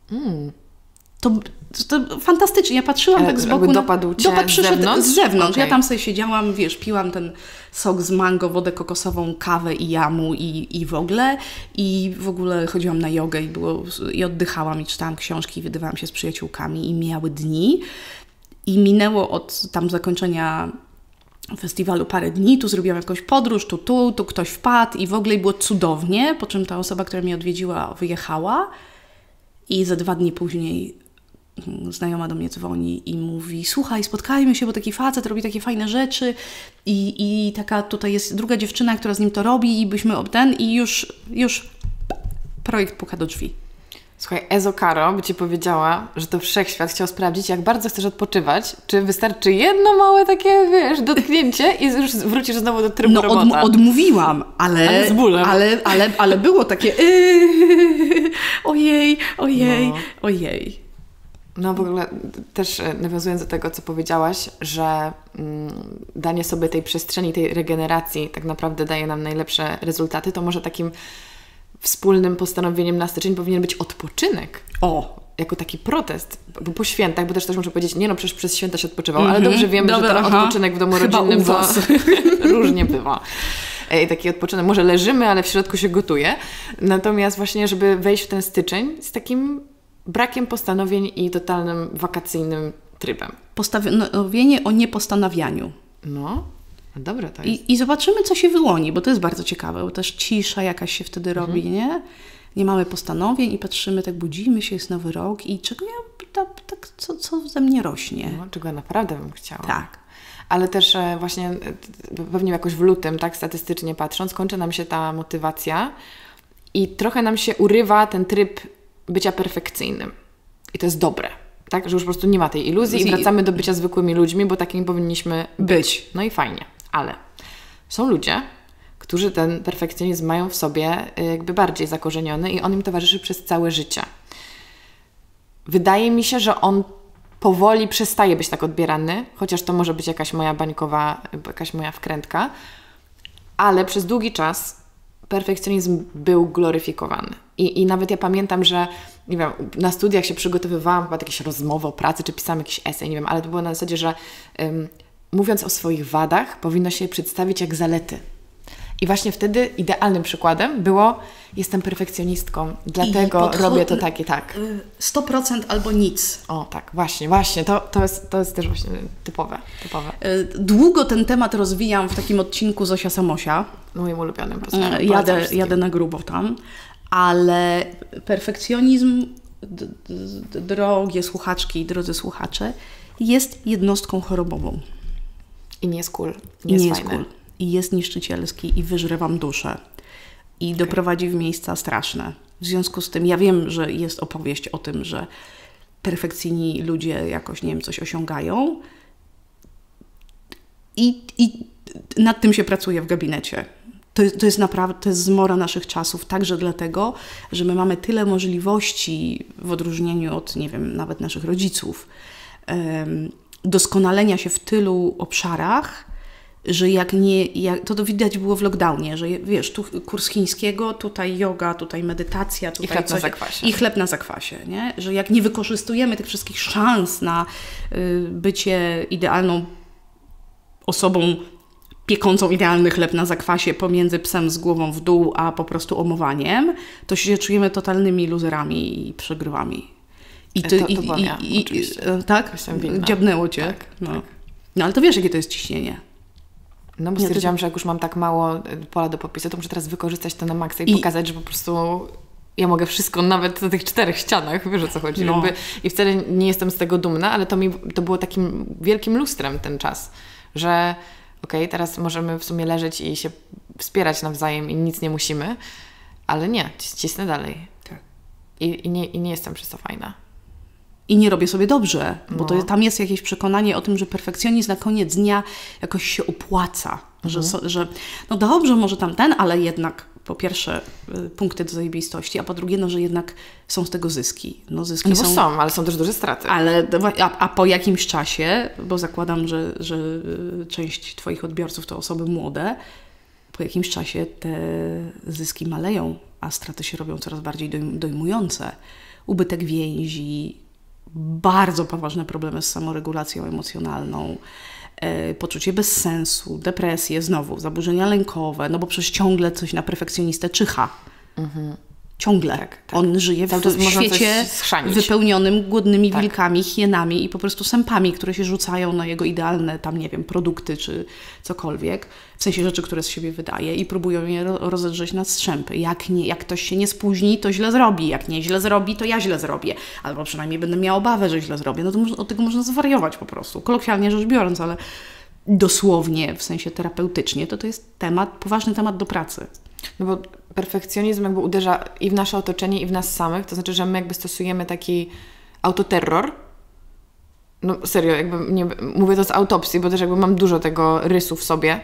To fantastycznie. Ja patrzyłam tak z boku. Dopadł Cię z zewnątrz? Z zewnątrz. Okay. Ja tam sobie siedziałam, piłam ten sok z mango, wodę kokosową, kawę i jamu i w ogóle. I w ogóle chodziłam na jogę i oddychałam i czytałam książki i wydawałam się z przyjaciółkami i mijały dni. I minęło od tam zakończenia festiwalu parę dni, tu zrobiłam jakąś podróż, tu ktoś wpadł i w ogóle było cudownie, po czym ta osoba, która mnie odwiedziła, wyjechała i za 2 dni później znajoma do mnie dzwoni i mówi: słuchaj, spotkajmy się, bo taki facet robi takie fajne rzeczy i taka tutaj jest druga dziewczyna, która z nim to robi i byśmy i już projekt puka do drzwi. Słuchaj, Ezo Caro by Ci powiedziała, że to wszechświat chciał sprawdzić, jak bardzo chcesz odpoczywać, czy wystarczy jedno małe takie, dotknięcie i już wrócisz znowu do trybu robota. Odmówiłam, ale z bólem. Ale było takie ojej. No w ogóle też nawiązując do tego, co powiedziałaś, że danie sobie tej przestrzeni, tej regeneracji tak naprawdę daje nam najlepsze rezultaty, to może takim wspólnym postanowieniem na styczeń powinien być odpoczynek. Jako taki protest. Bo po świętach, bo też muszę powiedzieć, przecież przez święta się odpoczywał, ale dobrze wiemy, że ten odpoczynek w domu rodzinnym to różnie bywa. Taki odpoczynek, może leżymy, ale w środku się gotuje. Natomiast właśnie, żeby wejść w ten styczeń z takim brakiem postanowień i totalnym wakacyjnym trybem. Postanowienie o niepostanawianiu. No, dobre to jest. I zobaczymy, co się wyłoni, bo to jest bardzo ciekawe, bo też cisza jakaś się wtedy robi, nie? Nie mamy postanowień i patrzymy, tak budzimy się, jest nowy rok i czego co ze mnie rośnie? No, czego ja naprawdę bym chciała. Tak. Ale też właśnie pewnie jakoś w lutym, tak statystycznie patrząc, kończy nam się ta motywacja i trochę nam się urywa ten tryb bycia perfekcyjnym. I to jest dobre, tak? Że już po prostu nie ma tej iluzji i wracamy do bycia zwykłymi ludźmi, bo takimi powinniśmy być. No i fajnie. Ale są ludzie, którzy ten perfekcjonizm mają w sobie jakby bardziej zakorzeniony i on im towarzyszy przez całe życie. Wydaje mi się, że on powoli przestaje być tak odbierany, chociaż to może być jakaś moja bańkowa, jakaś moja wkrętka, ale przez długi czas perfekcjonizm był gloryfikowany. I nawet ja pamiętam, że nie wiem, na studiach się przygotowywałam, chyba jakieś rozmowy o pracy, czy pisałam jakiś esej, nie wiem, ale to było na zasadzie, że mówiąc o swoich wadach, powinno się je przedstawić jak zalety. I właśnie wtedy idealnym przykładem było: jestem perfekcjonistką, dlatego robię to tak i tak. 100% albo nic. O tak, właśnie. To jest też właśnie typowe. Długo ten temat rozwijam w takim odcinku Zosia Samosia. Moim ulubionym. Jadę na grubo tam. Ale perfekcjonizm, drogie słuchaczki i drodzy słuchacze, jest jednostką chorobową. I nie jest cool. Nie jest cool. I jest niszczycielski i wyżre Wam duszę. I doprowadzi w miejsca straszne. W związku z tym ja wiem, że jest opowieść o tym, że perfekcyjni ludzie jakoś, nie wiem, coś osiągają. I nad tym się pracuje w gabinecie. To jest naprawdę, to jest zmora naszych czasów, także dlatego, że my mamy tyle możliwości w odróżnieniu od, nie wiem, nawet naszych rodziców, doskonalenia się w tylu obszarach, że to widać było w lockdownie, że wiesz, tu kurs chińskiego, tutaj yoga, tutaj medytacja, tutaj i chleb na zakwasie. I chleb na zakwasie, nie? Że jak nie wykorzystujemy tych wszystkich szans na bycie idealną osobą piekącą idealny chleb na zakwasie pomiędzy psem z głową w dół, a po prostu omowaniem, to się czujemy totalnymi loserami i przegrywami. Tak? Dziabnęło cię? Tak, no. Tak. No ale to wiesz, jakie to jest ciśnienie. No bo stwierdziłam, że jak już mam tak mało pola do popisu, to muszę teraz wykorzystać to na maksa i pokazać, że po prostu ja mogę wszystko, nawet na tych 4 ścianach, wiesz o co chodzi. No. I wcale nie jestem z tego dumna, ale to było takim wielkim lustrem ten czas, że okej, teraz możemy w sumie leżeć i się wspierać nawzajem i nic nie musimy, ale nie, cisnę dalej. Tak. I nie jestem przez to fajna. I nie robię sobie dobrze, bo tam jest jakieś przekonanie o tym, że perfekcjonizm na koniec dnia jakoś się opłaca. Że no dobrze, może tamten, ale jednak po pierwsze punkty do zajebistości, a po drugie, że jednak są z tego zyski. Zyski są, ale są też duże straty. A po jakimś czasie, bo zakładam, że część Twoich odbiorców to osoby młode, po jakimś czasie te zyski maleją, a straty się robią coraz bardziej dojmujące. Ubytek więzi, bardzo poważne problemy z samoregulacją emocjonalną, poczucie bezsensu, depresję, znowu zaburzenia lękowe, bo przecież ciągle coś na perfekcjonistę czyha. Ciągle. Tak. On żyje w świecie wypełnionym głodnymi wilkami, hienami i po prostu sępami, które się rzucają na jego idealne produkty czy cokolwiek. W sensie rzeczy, które z siebie wydaje i próbują je rozedrzeć na strzępy. Jak ktoś się nie spóźni, to źle zrobi. Jak nie źle zrobi, to ja źle zrobię. Albo przynajmniej będę miała obawę, że źle zrobię. To od tego można zwariować po prostu. Kolokwialnie rzecz biorąc, ale dosłownie, w sensie terapeutycznie, to jest poważny temat do pracy. No bo perfekcjonizm uderza i w nasze otoczenie, i w nas samych. To znaczy, że my stosujemy taki autoterror. No serio, mówię to z autopsji, bo też mam dużo tego rysu w sobie.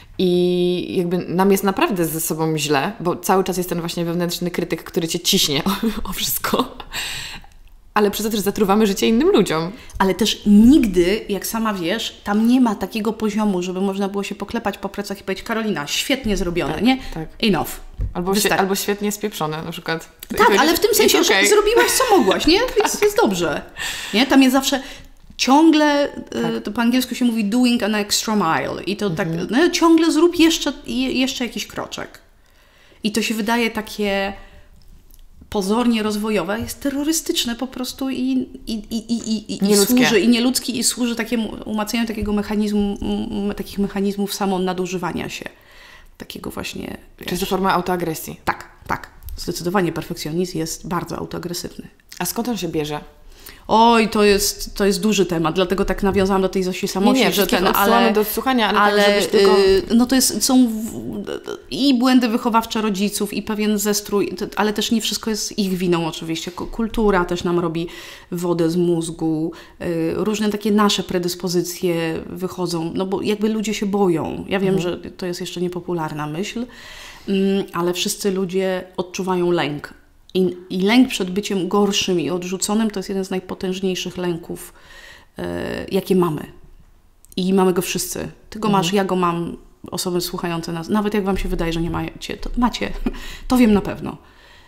I nam jest naprawdę ze sobą źle, bo cały czas jest ten właśnie wewnętrzny krytyk, który cię ciśnie o wszystko. Ale przez to też zatruwamy życie innym ludziom. Ale też nigdy, jak sama wiesz, tam nie ma takiego poziomu, żeby można było się poklepać po plecach i powiedzieć: Karolina, świetnie zrobione, nie? Tak. Enough. Albo świetnie spieprzone na przykład. Tak, ale w tym sensie, że zrobiłaś co mogłaś, nie? Jest dobrze. Nie? Tam jest zawsze ciągle, to po angielsku się mówi doing an extra mile. I to tak, ciągle zrób jeszcze jakiś kroczek. I to się wydaje takie pozornie rozwojowe, jest terrorystyczne po prostu i służy, i nieludzkie, i służy takiemu umacnianiu takich mechanizmów samonadużywania się. Takiego właśnie... Czy jest to forma autoagresji? Tak. Zdecydowanie perfekcjonizm jest bardzo autoagresywny. A skąd on się bierze? Oj, to jest duży temat, dlatego tak nawiązałam do tej Zosi Samosi, że ale do odsłuchania, ale tak, żebyś tylko... No to są i błędy wychowawcze rodziców, i pewien zestrój, ale też nie wszystko jest ich winą oczywiście. Kultura też nam robi wodę z mózgu, różne takie nasze predyspozycje wychodzą, no bo ludzie się boją. Ja wiem, że to jest jeszcze niepopularna myśl, ale wszyscy ludzie odczuwają lęk. I lęk przed byciem gorszym i odrzuconym to jest jeden z najpotężniejszych lęków, jakie mamy. I mamy go wszyscy. Ty go masz, ja go mam, osoby słuchające nas. Nawet jak wam się wydaje, że nie macie, to macie. To wiem na pewno.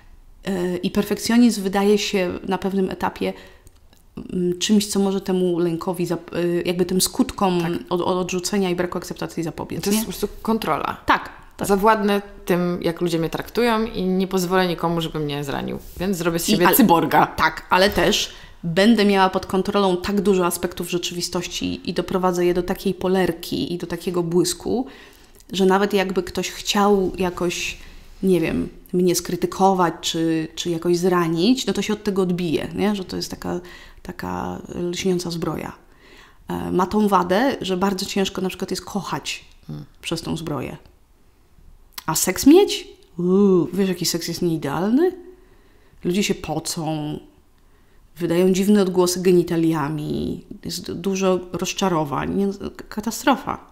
I perfekcjonizm wydaje się na pewnym etapie czymś, co może temu lękowi, tym skutkom odrzucenia i braku akceptacji zapobiec. To jest po prostu kontrola. Tak. Zawładnę tym, jak ludzie mnie traktują i nie pozwolę nikomu, żeby mnie zranił. Więc zrobię z siebie cyborga. Tak, ale też będę miała pod kontrolą tak dużo aspektów rzeczywistości i doprowadzę je do takiej polerki i do takiego błysku, że nawet jakby ktoś chciał jakoś, nie wiem, mnie skrytykować czy jakoś zranić, no to się od tego odbije, nie? Że to jest taka lśniąca zbroja. Ma tą wadę, że bardzo ciężko na przykład jest kochać przez tą zbroję. A seks mieć? Wiesz, jaki seks jest nieidealny? Ludzie się pocą, wydają dziwne odgłosy genitaliami, jest dużo rozczarowań, katastrofa.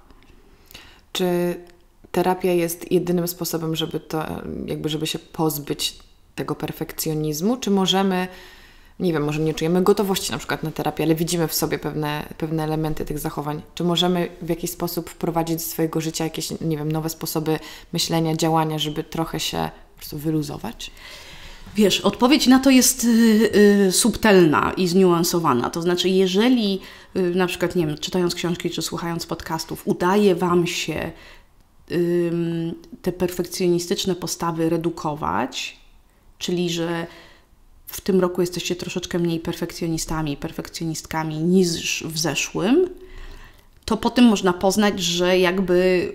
Czy terapia jest jedynym sposobem, żeby się pozbyć tego perfekcjonizmu? Czy możemy nie wiem, może nie czujemy gotowości na przykład na terapię, ale widzimy w sobie pewne elementy tych zachowań. Czy możemy w jakiś sposób wprowadzić do swojego życia jakieś, nie wiem, nowe sposoby myślenia, działania, żeby trochę się po prostu wyluzować? Wiesz, odpowiedź na to jest subtelna i zniuansowana. To znaczy, jeżeli na przykład, nie wiem, czytając książki czy słuchając podcastów, udaje Wam się te perfekcjonistyczne postawy redukować, czyli że w tym roku jesteście troszeczkę mniej perfekcjonistkami niż w zeszłym, to po tym można poznać, że jakby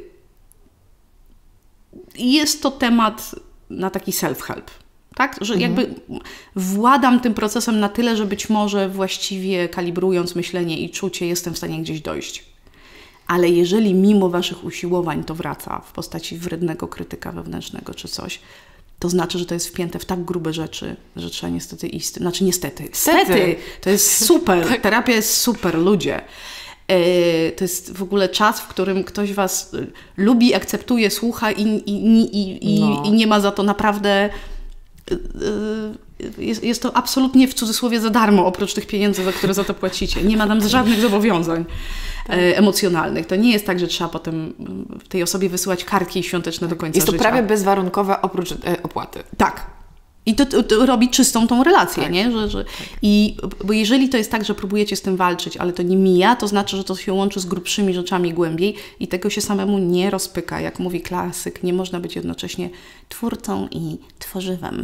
jest to temat na taki self-help. Tak? Że jakby władam tym procesem na tyle, że być może właściwie kalibrując myślenie i czucie jestem w stanie gdzieś dojść. Ale jeżeli mimo Waszych usiłowań to wraca w postaci wrednego krytyka wewnętrznego czy coś, to znaczy, że to jest wpięte w tak grube rzeczy, że trzeba niestety iść. Znaczy niestety. Stety! To jest super. Terapia jest super, ludzie. To jest w ogóle czas, w którym ktoś Was lubi, akceptuje, słucha i nie ma za to naprawdę... Jest to absolutnie w cudzysłowie za darmo, oprócz tych pieniędzy, za które za to płacicie. Nie ma tam żadnych zobowiązań emocjonalnych. To nie jest tak, że trzeba potem tej osobie wysyłać kartki świąteczne do końca życia. Jest to prawie bezwarunkowe oprócz opłaty. Tak. I to robi czystą tą relację, tak. nie? Bo jeżeli to jest tak, że próbujecie z tym walczyć, ale to nie mija, to znaczy, że to się łączy z grubszymi rzeczami głębiej i tego się samemu nie rozpyka. Jak mówi klasyk, nie można być jednocześnie twórcą i tworzywem.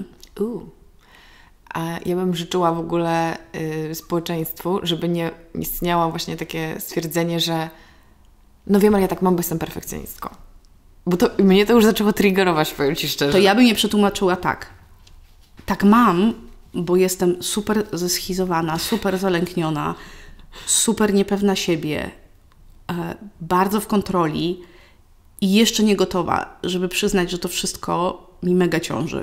A ja bym życzyła w ogóle społeczeństwu, żeby nie istniało właśnie takie stwierdzenie, że no wiem, ale ja tak mam, bo jestem perfekcjonistką. Bo mnie to już zaczęło triggerować, powiem Ci szczerze. To ja bym je przetłumaczyła tak. Tak mam, bo jestem super zeschizowana, super zalękniona, super niepewna siebie, bardzo w kontroli i jeszcze nie gotowa, żeby przyznać, że to wszystko mi mega ciąży.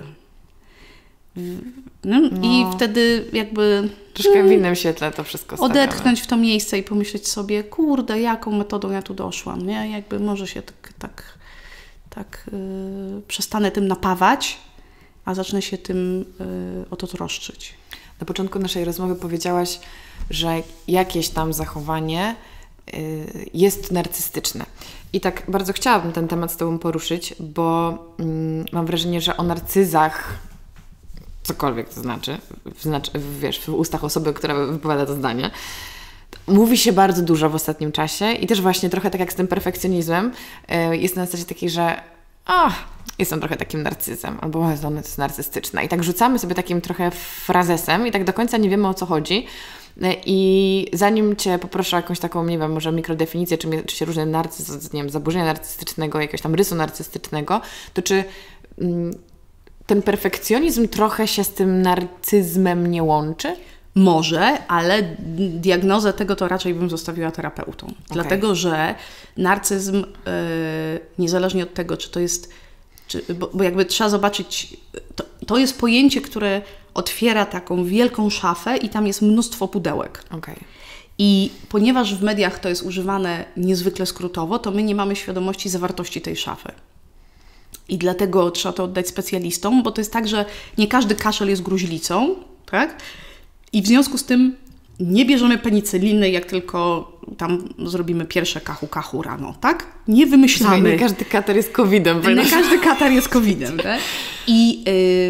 I wtedy jakby... Troszkę w innym świetle to wszystko stawiamy. Odetchnąć w to miejsce i pomyśleć sobie, kurde, jaką metodą ja tu doszłam, nie? Jakby może się tak przestanę tym napawać, a zacznę się tym o to troszczyć. Na początku naszej rozmowy powiedziałaś, że jakieś tam zachowanie jest narcystyczne. I tak bardzo chciałabym ten temat z Tobą poruszyć, bo mam wrażenie, że o narcyzach, cokolwiek to znaczy, wiesz, w ustach osoby, która wypowiada to zdanie, mówi się bardzo dużo w ostatnim czasie i też właśnie trochę tak jak z tym perfekcjonizmem, jest na zasadzie takiej, że jestem trochę takim narcyzem, albo ona jest narcystyczna. I tak rzucamy sobie takim trochę frazesem i tak do końca nie wiemy, o co chodzi. I zanim Cię poproszę o jakąś taką, nie wiem, może mikrodefinicję, czy się różni narcyzm, nie wiem, zaburzenia narcystycznego, jakiegoś tam rysu narcystycznego, to czy ten perfekcjonizm trochę się z tym narcyzmem nie łączy? Może, ale diagnozę tego to raczej bym zostawiła terapeutom. Okay. Dlatego, że narcyzm, niezależnie od tego, czy to jest... Bo jakby trzeba zobaczyć... To jest pojęcie, które otwiera taką wielką szafę i tam jest mnóstwo pudełek. Okay. I ponieważ w mediach to jest używane niezwykle skrótowo, to my nie mamy świadomości zawartości tej szafy. I dlatego trzeba to oddać specjalistom, bo to jest tak, że nie każdy kaszel jest gruźlicą, tak? I w związku z tym nie bierzemy penicyliny, jak tylko tam zrobimy pierwsze kachu rano, tak? Nie wymyślamy. Nie każdy katar jest COVID-em. Nie każdy katar jest COVID-em, tak? I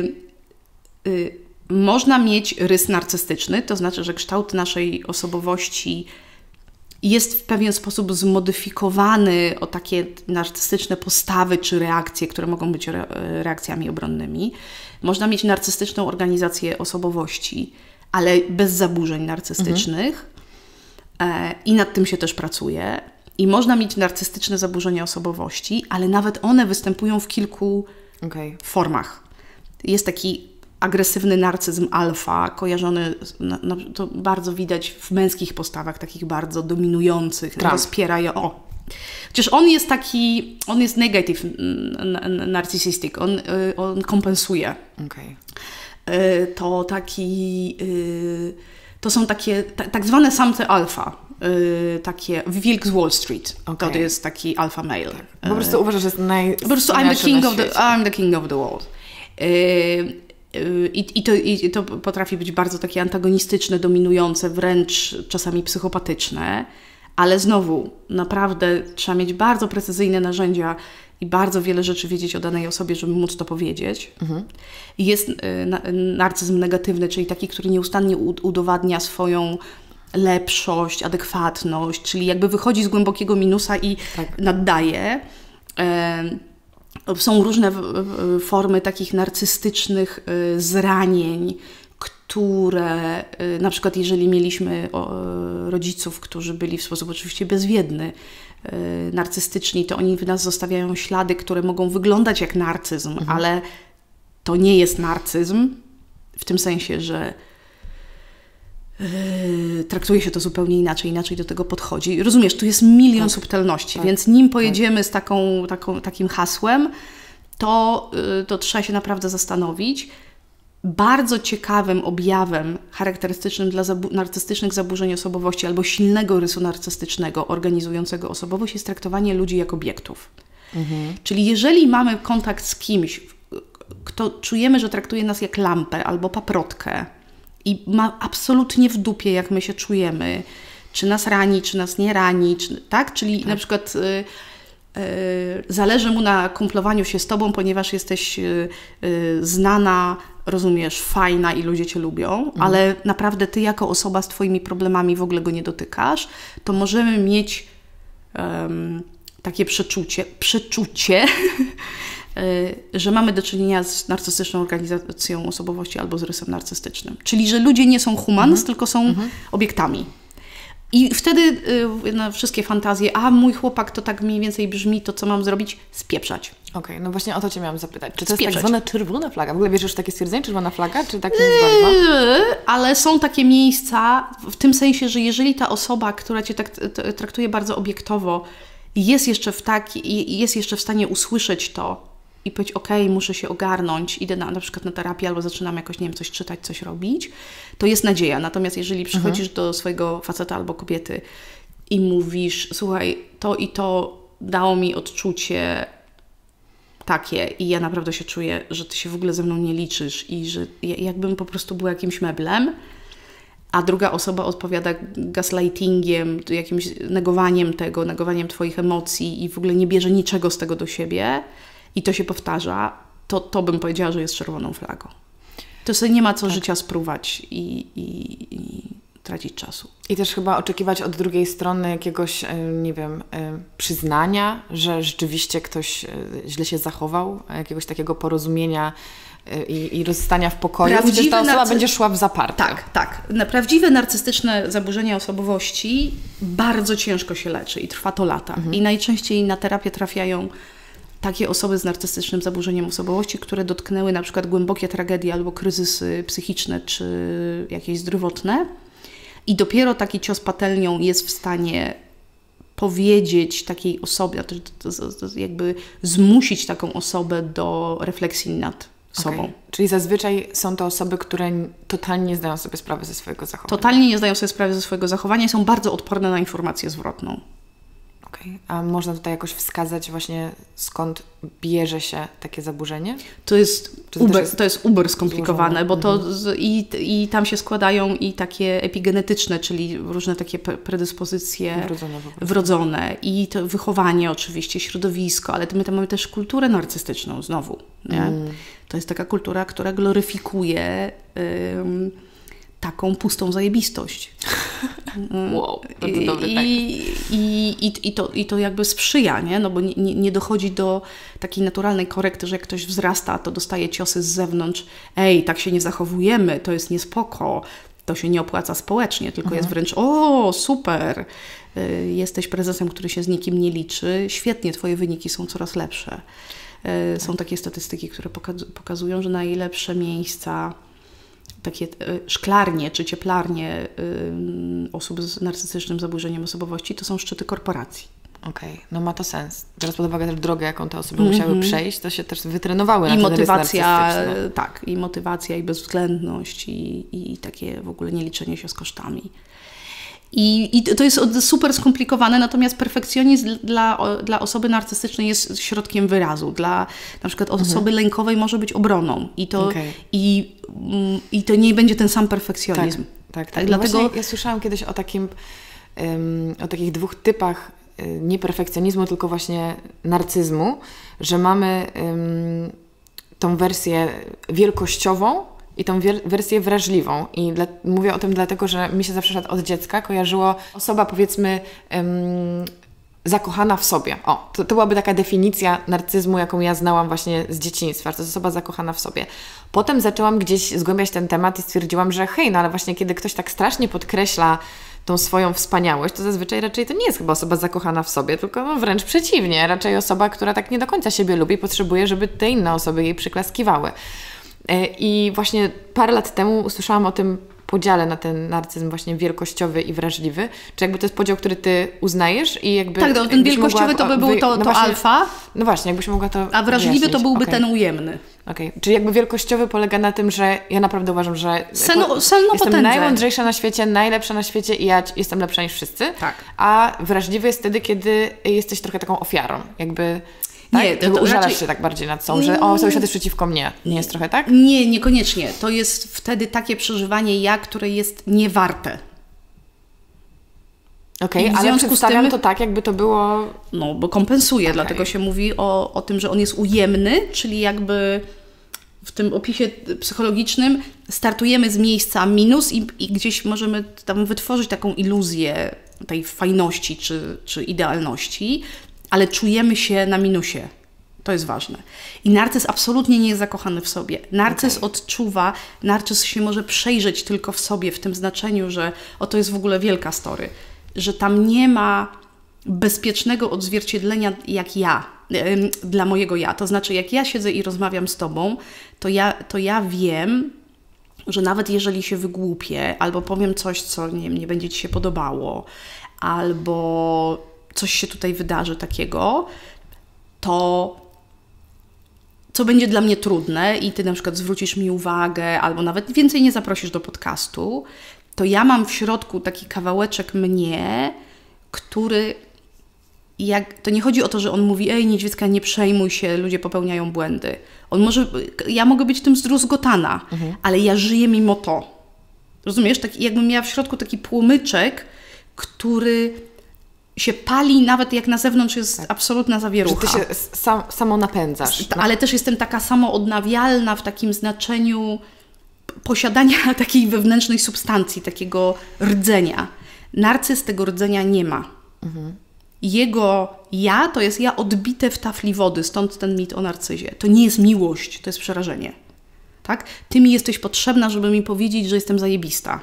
można mieć rys narcystyczny, to znaczy, że kształt naszej osobowości jest w pewien sposób zmodyfikowany o takie narcystyczne postawy czy reakcje, które mogą być reakcjami obronnymi. Można mieć narcystyczną organizację osobowości, ale bez zaburzeń narcystycznych i nad tym się też pracuje. I można mieć narcystyczne zaburzenia osobowości, ale nawet one występują w kilku formach. Jest taki agresywny narcyzm alfa, kojarzony, to bardzo widać w męskich postawach, takich bardzo dominujących, rozpierają. Chociaż on jest negative narcissistic, on kompensuje. To są takie tak zwane samce alfa, takie wilk z Wall Street. To jest taki alpha male. Po prostu uważasz, że jest po prostu I'm the king of the world. I to potrafi być bardzo takie antagonistyczne, dominujące, wręcz czasami psychopatyczne, ale znowu naprawdę trzeba mieć bardzo precyzyjne narzędzia i bardzo wiele rzeczy wiedzieć o danej osobie, żeby móc to powiedzieć. Jest narcyzm negatywny, czyli taki, który nieustannie udowadnia swoją lepszość, adekwatność, czyli jakby wychodzi z głębokiego minusa i naddaje. Są różne formy takich narcystycznych zranień, które na przykład jeżeli mieliśmy rodziców, którzy byli w sposób oczywiście bezwiedny, narcystyczni, to oni w nas zostawiają ślady, które mogą wyglądać jak narcyzm, ale to nie jest narcyzm w tym sensie, że traktuje się to zupełnie inaczej do tego podchodzi. Rozumiesz, tu jest milion subtelności, więc nim pojedziemy z takim hasłem, to trzeba się naprawdę zastanowić. Bardzo ciekawym objawem charakterystycznym dla narcystycznych zaburzeń osobowości albo silnego rysu narcystycznego organizującego osobowość jest traktowanie ludzi jak obiektów. Czyli jeżeli mamy kontakt z kimś, kto czujemy, że traktuje nas jak lampę albo paprotkę i ma absolutnie w dupie, jak my się czujemy, czy nas rani, czy nas nie rani, tak? Czyli na przykład zależy mu na kumplowaniu się z tobą, ponieważ jesteś znana, rozumiesz, fajna i ludzie cię lubią, ale naprawdę ty jako osoba z twoimi problemami w ogóle go nie dotykasz, to możemy mieć takie przeczucie, że mamy do czynienia z narcystyczną organizacją osobowości albo z rysem narcystycznym. Czyli, że ludzie nie są humans, tylko są obiektami. I wtedy wszystkie fantazje, mój chłopak to tak mniej więcej brzmi, to co mam zrobić? Spieprzać. Okej, no właśnie o to cię miałam zapytać. Czy to jest tak zwana czerwona flaga? W ogóle wiesz już takie stwierdzenie, czerwona flaga? Czy tak nie jest bardzo? Ale są takie miejsca, w tym sensie, że jeżeli ta osoba, która cię tak traktuje bardzo obiektowo, jest jeszcze w stanie usłyszeć to i powiedzieć, muszę się ogarnąć, idę na przykład na terapię albo zaczynam jakoś, nie wiem, coś czytać, coś robić, to jest nadzieja. Natomiast jeżeli przychodzisz do swojego faceta albo kobiety i mówisz, słuchaj, to i to dało mi odczucie takie i ja naprawdę się czuję, że ty się w ogóle ze mną nie liczysz i że jakbym po prostu była jakimś meblem, a druga osoba odpowiada gaslightingiem, jakimś negowaniem twoich emocji i w ogóle nie bierze niczego z tego do siebie i to się powtarza, to bym powiedziała, że jest czerwoną flagą. To sobie nie ma co życia sprówać i tracić czasu. I też chyba oczekiwać od drugiej strony jakiegoś, nie wiem, przyznania, że rzeczywiście ktoś źle się zachował, jakiegoś takiego porozumienia i rozstania w pokoju, gdzie ta osoba będzie szła w zaparte. Tak. Prawdziwe narcystyczne zaburzenia osobowości bardzo ciężko się leczy i trwa to lata. I najczęściej na terapię trafiają takie osoby z narcystycznym zaburzeniem osobowości, które dotknęły na przykład głębokie tragedie albo kryzysy psychiczne czy jakieś zdrowotne. I dopiero taki cios patelnią jest w stanie powiedzieć takiej osobie, jakby zmusić taką osobę do refleksji nad sobą. Czyli zazwyczaj są to osoby, które totalnie nie zdają sobie sprawy ze swojego zachowania. Totalnie nie zdają sobie sprawy ze swojego zachowania i są bardzo odporne na informację zwrotną. A można tutaj jakoś wskazać właśnie, skąd bierze się takie zaburzenie? To jest uber skomplikowane, bo to i tam się składają i takie epigenetyczne, czyli różne takie predyspozycje wrodzone i to wychowanie oczywiście, środowisko, ale my tam mamy też kulturę narcystyczną znowu. Nie? To jest taka kultura, która gloryfikuje taką pustą zajebistość. Wow, to dobry I to jakby sprzyja, nie? No bo nie dochodzi do takiej naturalnej korekty, że jak ktoś wzrasta, to dostaje ciosy z zewnątrz. Tak się nie zachowujemy, to jest niespoko, to się nie opłaca społecznie, tylko jest wręcz super, jesteś prezesem, który się z nikim nie liczy, świetnie, twoje wyniki są coraz lepsze. Są takie statystyki, które pokazują, że najlepsze miejsca, takie szklarnie czy cieplarnie osób z narcystycznym zaburzeniem osobowości, to są szczyty korporacji. No ma to sens. Biorąc pod uwagę też drogę, jaką te osoby musiały przejść, to się też wytrenowały na I ten motywacja, i motywacja, i bezwzględność, i takie w ogóle nieliczenie się z kosztami. I to jest super skomplikowane, natomiast perfekcjonizm dla osoby narcystycznej jest środkiem wyrazu. Dla na przykład osoby lękowej może być obroną. I to nie będzie ten sam perfekcjonizm. Tak. Dlatego ja słyszałam kiedyś o takich 2 typach nie perfekcjonizmu, tylko właśnie narcyzmu, że mamy tą wersję wielkościową i tą wersję wrażliwą. I mówię o tym dlatego, że mi się zawsze od dziecka kojarzyło osoba, powiedzmy, zakochana w sobie. To byłaby taka definicja narcyzmu, jaką ja znałam właśnie z dzieciństwa, że to jest osoba zakochana w sobie. Potem zaczęłam gdzieś zgłębiać ten temat i stwierdziłam, że ale właśnie kiedy ktoś tak strasznie podkreśla tą swoją wspaniałość, to zazwyczaj raczej to nie jest chyba osoba zakochana w sobie, tylko wręcz przeciwnie, raczej osoba, która tak nie do końca siebie lubi i potrzebuje, żeby te inne osoby jej przyklaskiwały. I właśnie parę lat temu usłyszałam o tym podziale na ten narcyzm właśnie wielkościowy i wrażliwy. Czy jakby to jest podział, który Ty uznajesz? I jakby, tak, ten wielkościowy to by był to alfa. No właśnie, jakbyś mogła to a wrażliwy wyjaśnić. To byłby ten ujemny. Okej. Czyli jakby wielkościowy polega na tym, że ja naprawdę uważam, że jestem najmądrzejsza na świecie, najlepsza na świecie i ja jestem lepsza niż wszyscy. Tak. A wrażliwy jest wtedy, kiedy jesteś trochę taką ofiarą. Jakby... Tak? Nie, to użalasz raczej... się tak bardziej nad sobą, że cały świat jest przeciwko mnie. Nie jest trochę tak? Nie, niekoniecznie. To jest wtedy takie przeżywanie ja, które jest niewarte. Okej, ale przedstawiam to tak, jakby to było... No, bo kompensuje, dlatego się mówi o tym, że on jest ujemny, czyli jakby w tym opisie psychologicznym startujemy z miejsca minus i gdzieś możemy tam wytworzyć taką iluzję tej fajności czy idealności, ale czujemy się na minusie. To jest ważne. I narcyz absolutnie nie jest zakochany w sobie. Narcyz odczuwa, narcyz się może przejrzeć tylko w sobie, w tym znaczeniu, że to jest w ogóle wielka story, że tam nie ma bezpiecznego odzwierciedlenia jak ja, dla mojego ja. To znaczy, jak ja siedzę i rozmawiam z Tobą, to ja wiem, że nawet jeżeli się wygłupię, albo powiem coś, co nie będzie Ci się podobało, albo coś się tutaj wydarzy takiego, to co będzie dla mnie trudne i Ty na przykład zwrócisz mi uwagę, albo nawet więcej nie zaprosisz do podcastu, to ja mam w środku taki kawałeczek mnie, który to nie chodzi o to, że on mówi: ej, Niedźwiecka, nie przejmuj się, ludzie popełniają błędy. Ja mogę być tym zdruzgotana, ale ja żyję mimo to. Rozumiesz? Jakbym miała w środku taki płomyczek, który się pali, nawet jak na zewnątrz jest absolutna zawierucha. Że Ty się samo napędzasz. Ale też jestem taka samoodnawialna w takim znaczeniu posiadania takiej wewnętrznej substancji, takiego rdzenia. Narcyz tego rdzenia nie ma. Jego ja to jest ja odbite w tafli wody, stąd ten mit o narcyzie. To nie jest miłość, to jest przerażenie. Tak? Ty mi jesteś potrzebna, żeby mi powiedzieć, że jestem zajebista.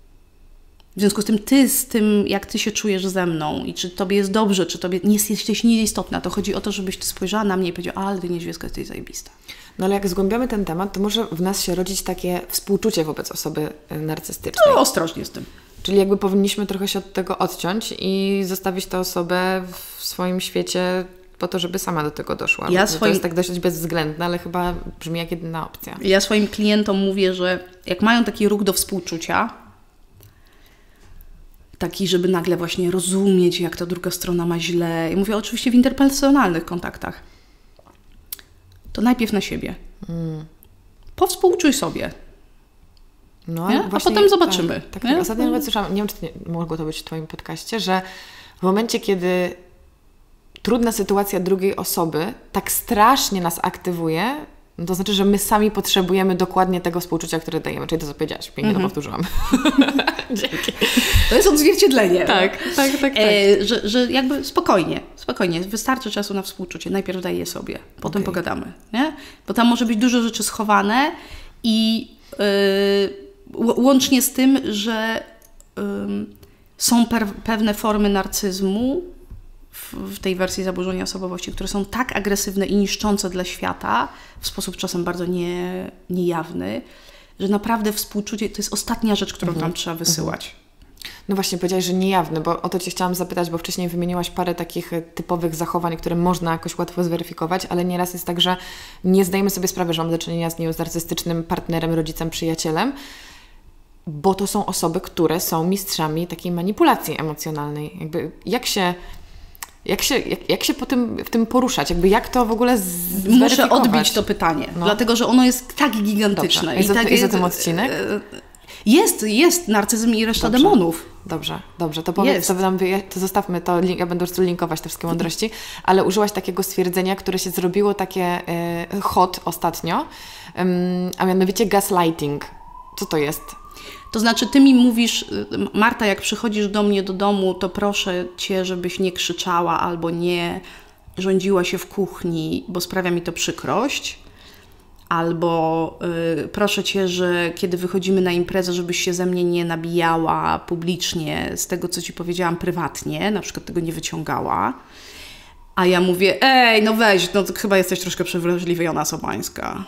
W związku z tym Ty, z tym jak Ty się czujesz ze mną i czy Tobie jest dobrze, czy Tobie nie jesteś nieistotna, to chodzi o to, żebyś Ty spojrzała na mnie i powiedziała: ale Ty, Niedźwiecka, jesteś zajebista. No ale jak zgłębiamy ten temat, to może w nas się rodzić takie współczucie wobec osoby narcystycznej. No, ostrożnie z tym. Czyli jakby powinniśmy trochę się od tego odciąć i zostawić tę osobę w swoim świecie po to, żeby sama do tego doszła. To jest tak dosyć bezwzględne, ale chyba brzmi jak jedyna opcja. Ja swoim klientom mówię, że jak mają taki ruch do współczucia, taki, żeby nagle właśnie rozumieć, jak ta druga strona ma źle. I mówię oczywiście w interpersonalnych kontaktach. To najpierw na siebie. Powspółczuj sobie. No, a potem zobaczymy. Tak. Ostatnio nawet słyszałam, nie wiem, czy mogło to być w Twoim podcaście, że w momencie, kiedy trudna sytuacja drugiej osoby tak strasznie nas aktywuje, no to znaczy, że my sami potrzebujemy dokładnie tego współczucia, które dajemy. Czyli to, co powiedziałaś. Pięknie to powtórzyłam. Dzięki. To jest odzwierciedlenie. Tak. Że jakby spokojnie. Wystarczy czasu na współczucie. Najpierw daj je sobie. Potem pogadamy. Nie? Bo tam może być dużo rzeczy schowane i łącznie z tym, że są pewne formy narcyzmu w tej wersji zaburzenia osobowości, które są tak agresywne i niszczące dla świata, w sposób czasem bardzo niejawny, że naprawdę współczucie to jest ostatnia rzecz, którą tam trzeba wysyłać. No właśnie, powiedziałaś, że niejawny, bo o to Cię chciałam zapytać, bo wcześniej wymieniłaś parę takich typowych zachowań, które można jakoś łatwo zweryfikować, ale nieraz jest tak, że nie zdajemy sobie sprawy, że mamy do czynienia z narcystycznym partnerem, rodzicem, przyjacielem. bo to są osoby, które są mistrzami takiej manipulacji emocjonalnej. Jakby jak się w tym poruszać? Jakby jak to w ogóle zweryfikować? Muszę odbić to pytanie, dlatego że ono jest tak gigantyczne. Dobrze. Jest o tym odcinek? Jest narcyzm i reszta demonów. Dobrze. To powiedz, to zostawmy to, ja będę po prostu linkować te wszystkie mądrości, ale użyłaś takiego stwierdzenia, które się zrobiło takie hot ostatnio, a mianowicie gaslighting. Co to jest? To znaczy, ty mi mówisz, Marta, jak przychodzisz do mnie do domu, to proszę cię, żebyś nie krzyczała albo nie rządziła się w kuchni, bo sprawia mi to przykrość. Albo proszę cię, że kiedy wychodzimy na imprezę, żebyś się ze mnie nie nabijała publicznie z tego, co ci powiedziałam prywatnie, na przykład tego nie wyciągała. A ja mówię, ej, no weź, no chyba jesteś troszkę przewrażliwiona, Sobańska.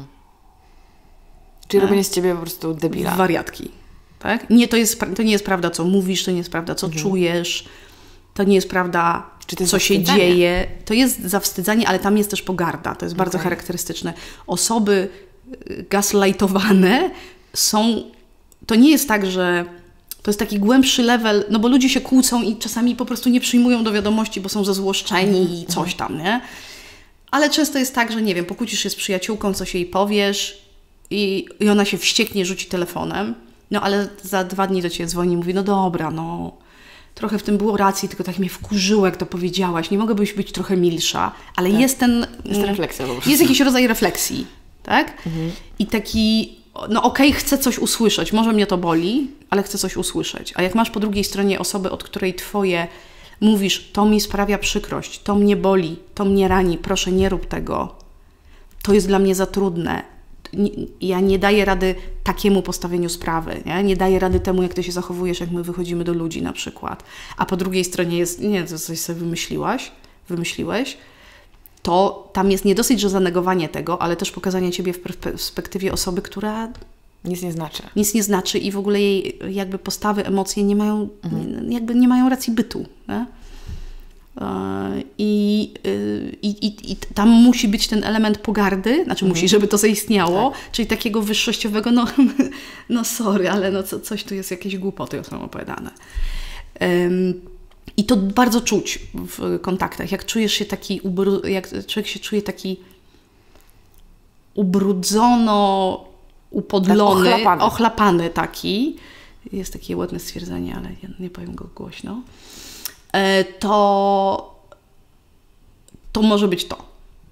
Czyli robienie z ciebie po prostu debila. Wariatki. Tak? Nie, to nie jest prawda, co mówisz, to nie jest prawda, co czujesz, to nie jest prawda, co się dzieje. To jest zawstydzanie, ale tam jest też pogarda. To jest bardzo charakterystyczne. Osoby gaslightowane są... To nie jest tak, że to jest taki głębszy level, no bo ludzie się kłócą i czasami po prostu nie przyjmują do wiadomości, bo są zezłoszczeni i coś tam, nie? Ale często jest tak, że nie wiem, pokłócisz się z przyjaciółką, coś jej powiesz i ona się wścieknie, rzuci telefonem, no ale za 2 dni do ciebie dzwoni i mówi, no dobra, no trochę w tym było racji, tylko tak mnie wkurzyło, jak to powiedziałaś, nie mogłabyś być trochę milsza, ale jest ten... Jest refleksja po prostu. Jest jakiś rodzaj refleksji, tak? I taki, no okej, chcę coś usłyszeć, może mnie to boli, ale chcę coś usłyszeć. A jak masz po drugiej stronie osobę, od której twoje mówisz, to mi sprawia przykrość, to mnie boli, to mnie rani, proszę nie rób tego, to jest dla mnie za trudne, ja nie daję rady takiemu postawieniu sprawy, nie daję rady temu, jak ty się zachowujesz, jak my wychodzimy do ludzi na przykład. A po drugiej stronie jest, nie, to coś sobie wymyśliłeś, to tam jest nie dosyć, że zanegowanie tego, ale też pokazanie ciebie w perspektywie osoby, która nic nie znaczy i w ogóle jej jakby postawy, emocje nie mają, jakby nie mają racji bytu. Nie? I tam musi być ten element pogardy, znaczy musi, żeby to zaistniało, czyli takiego wyższościowego, no sorry, ale no coś tu jest, jakieś głupoty są opowiadane. I to bardzo czuć w kontaktach, jak czujesz się taki, jak człowiek się czuje taki ubrudzono, upodlony, tak, ochlapany taki, jest takie ładne stwierdzenie, ale ja nie powiem go głośno, to może być to.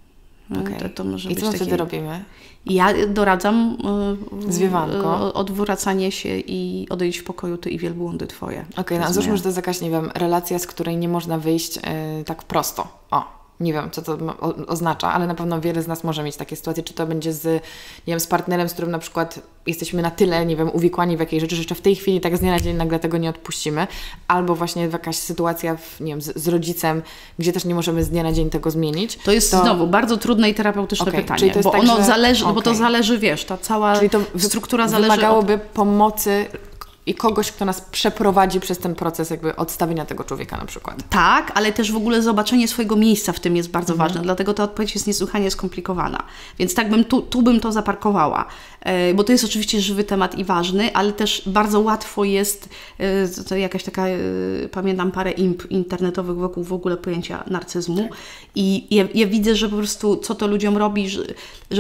Okay. To może I być co wtedy robimy? Ja doradzam zwiewanko, odwracanie się i odejść w pokoju ty i wielbłądy twoje. Okej, no załóżmy, że to jest jakaś, nie wiem, relacja, z której nie można wyjść tak prosto. Nie wiem, co to oznacza, ale na pewno wiele z nas może mieć takie sytuacje, czy to będzie z partnerem, z którym na przykład jesteśmy na tyle, nie wiem, uwikłani w jakiejś rzeczy, że jeszcze w tej chwili tak z dnia na dzień nagle tego nie odpuścimy, albo właśnie jakaś sytuacja, z rodzicem, gdzie też nie możemy z dnia na dzień tego zmienić. To jest znowu bardzo trudne i terapeutyczne pytanie, bo tak, ono zależy, bo to zależy, wiesz, ta cała struktura zależy wymagałoby pomocy i kogoś, kto nas przeprowadzi przez ten proces jakby odstawienia tego człowieka na przykład. Tak, ale też w ogóle zobaczenie swojego miejsca w tym jest bardzo ważne, dlatego ta odpowiedź jest niesłychanie skomplikowana. Więc tak tu bym to zaparkowała, bo to jest oczywiście żywy temat i ważny, ale też bardzo łatwo jest, to jakaś taka, pamiętam parę internetowych wokół w ogóle pojęcia narcyzmu i ja widzę, że po prostu co to ludziom robi, że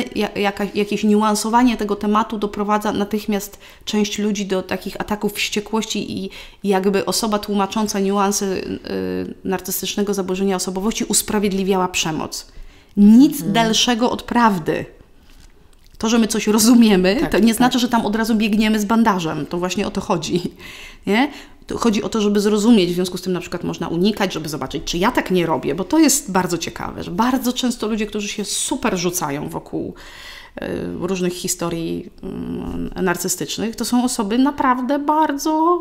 jakieś niuansowanie tego tematu doprowadza natychmiast część ludzi do takich ataków wściekłości i jakby osoba tłumacząca niuanse narcystycznego zaburzenia osobowości usprawiedliwiała przemoc. Nic dalszego od prawdy. To, że my coś rozumiemy, to nie znaczy, że tam od razu biegniemy z bandażem. To właśnie o to chodzi. Nie? To chodzi o to, żeby zrozumieć, w związku z tym na przykład można unikać, żeby zobaczyć, czy ja tak nie robię, bo to jest bardzo ciekawe, że bardzo często ludzie, którzy się super rzucają wokół różnych historii narcystycznych, to są osoby naprawdę bardzo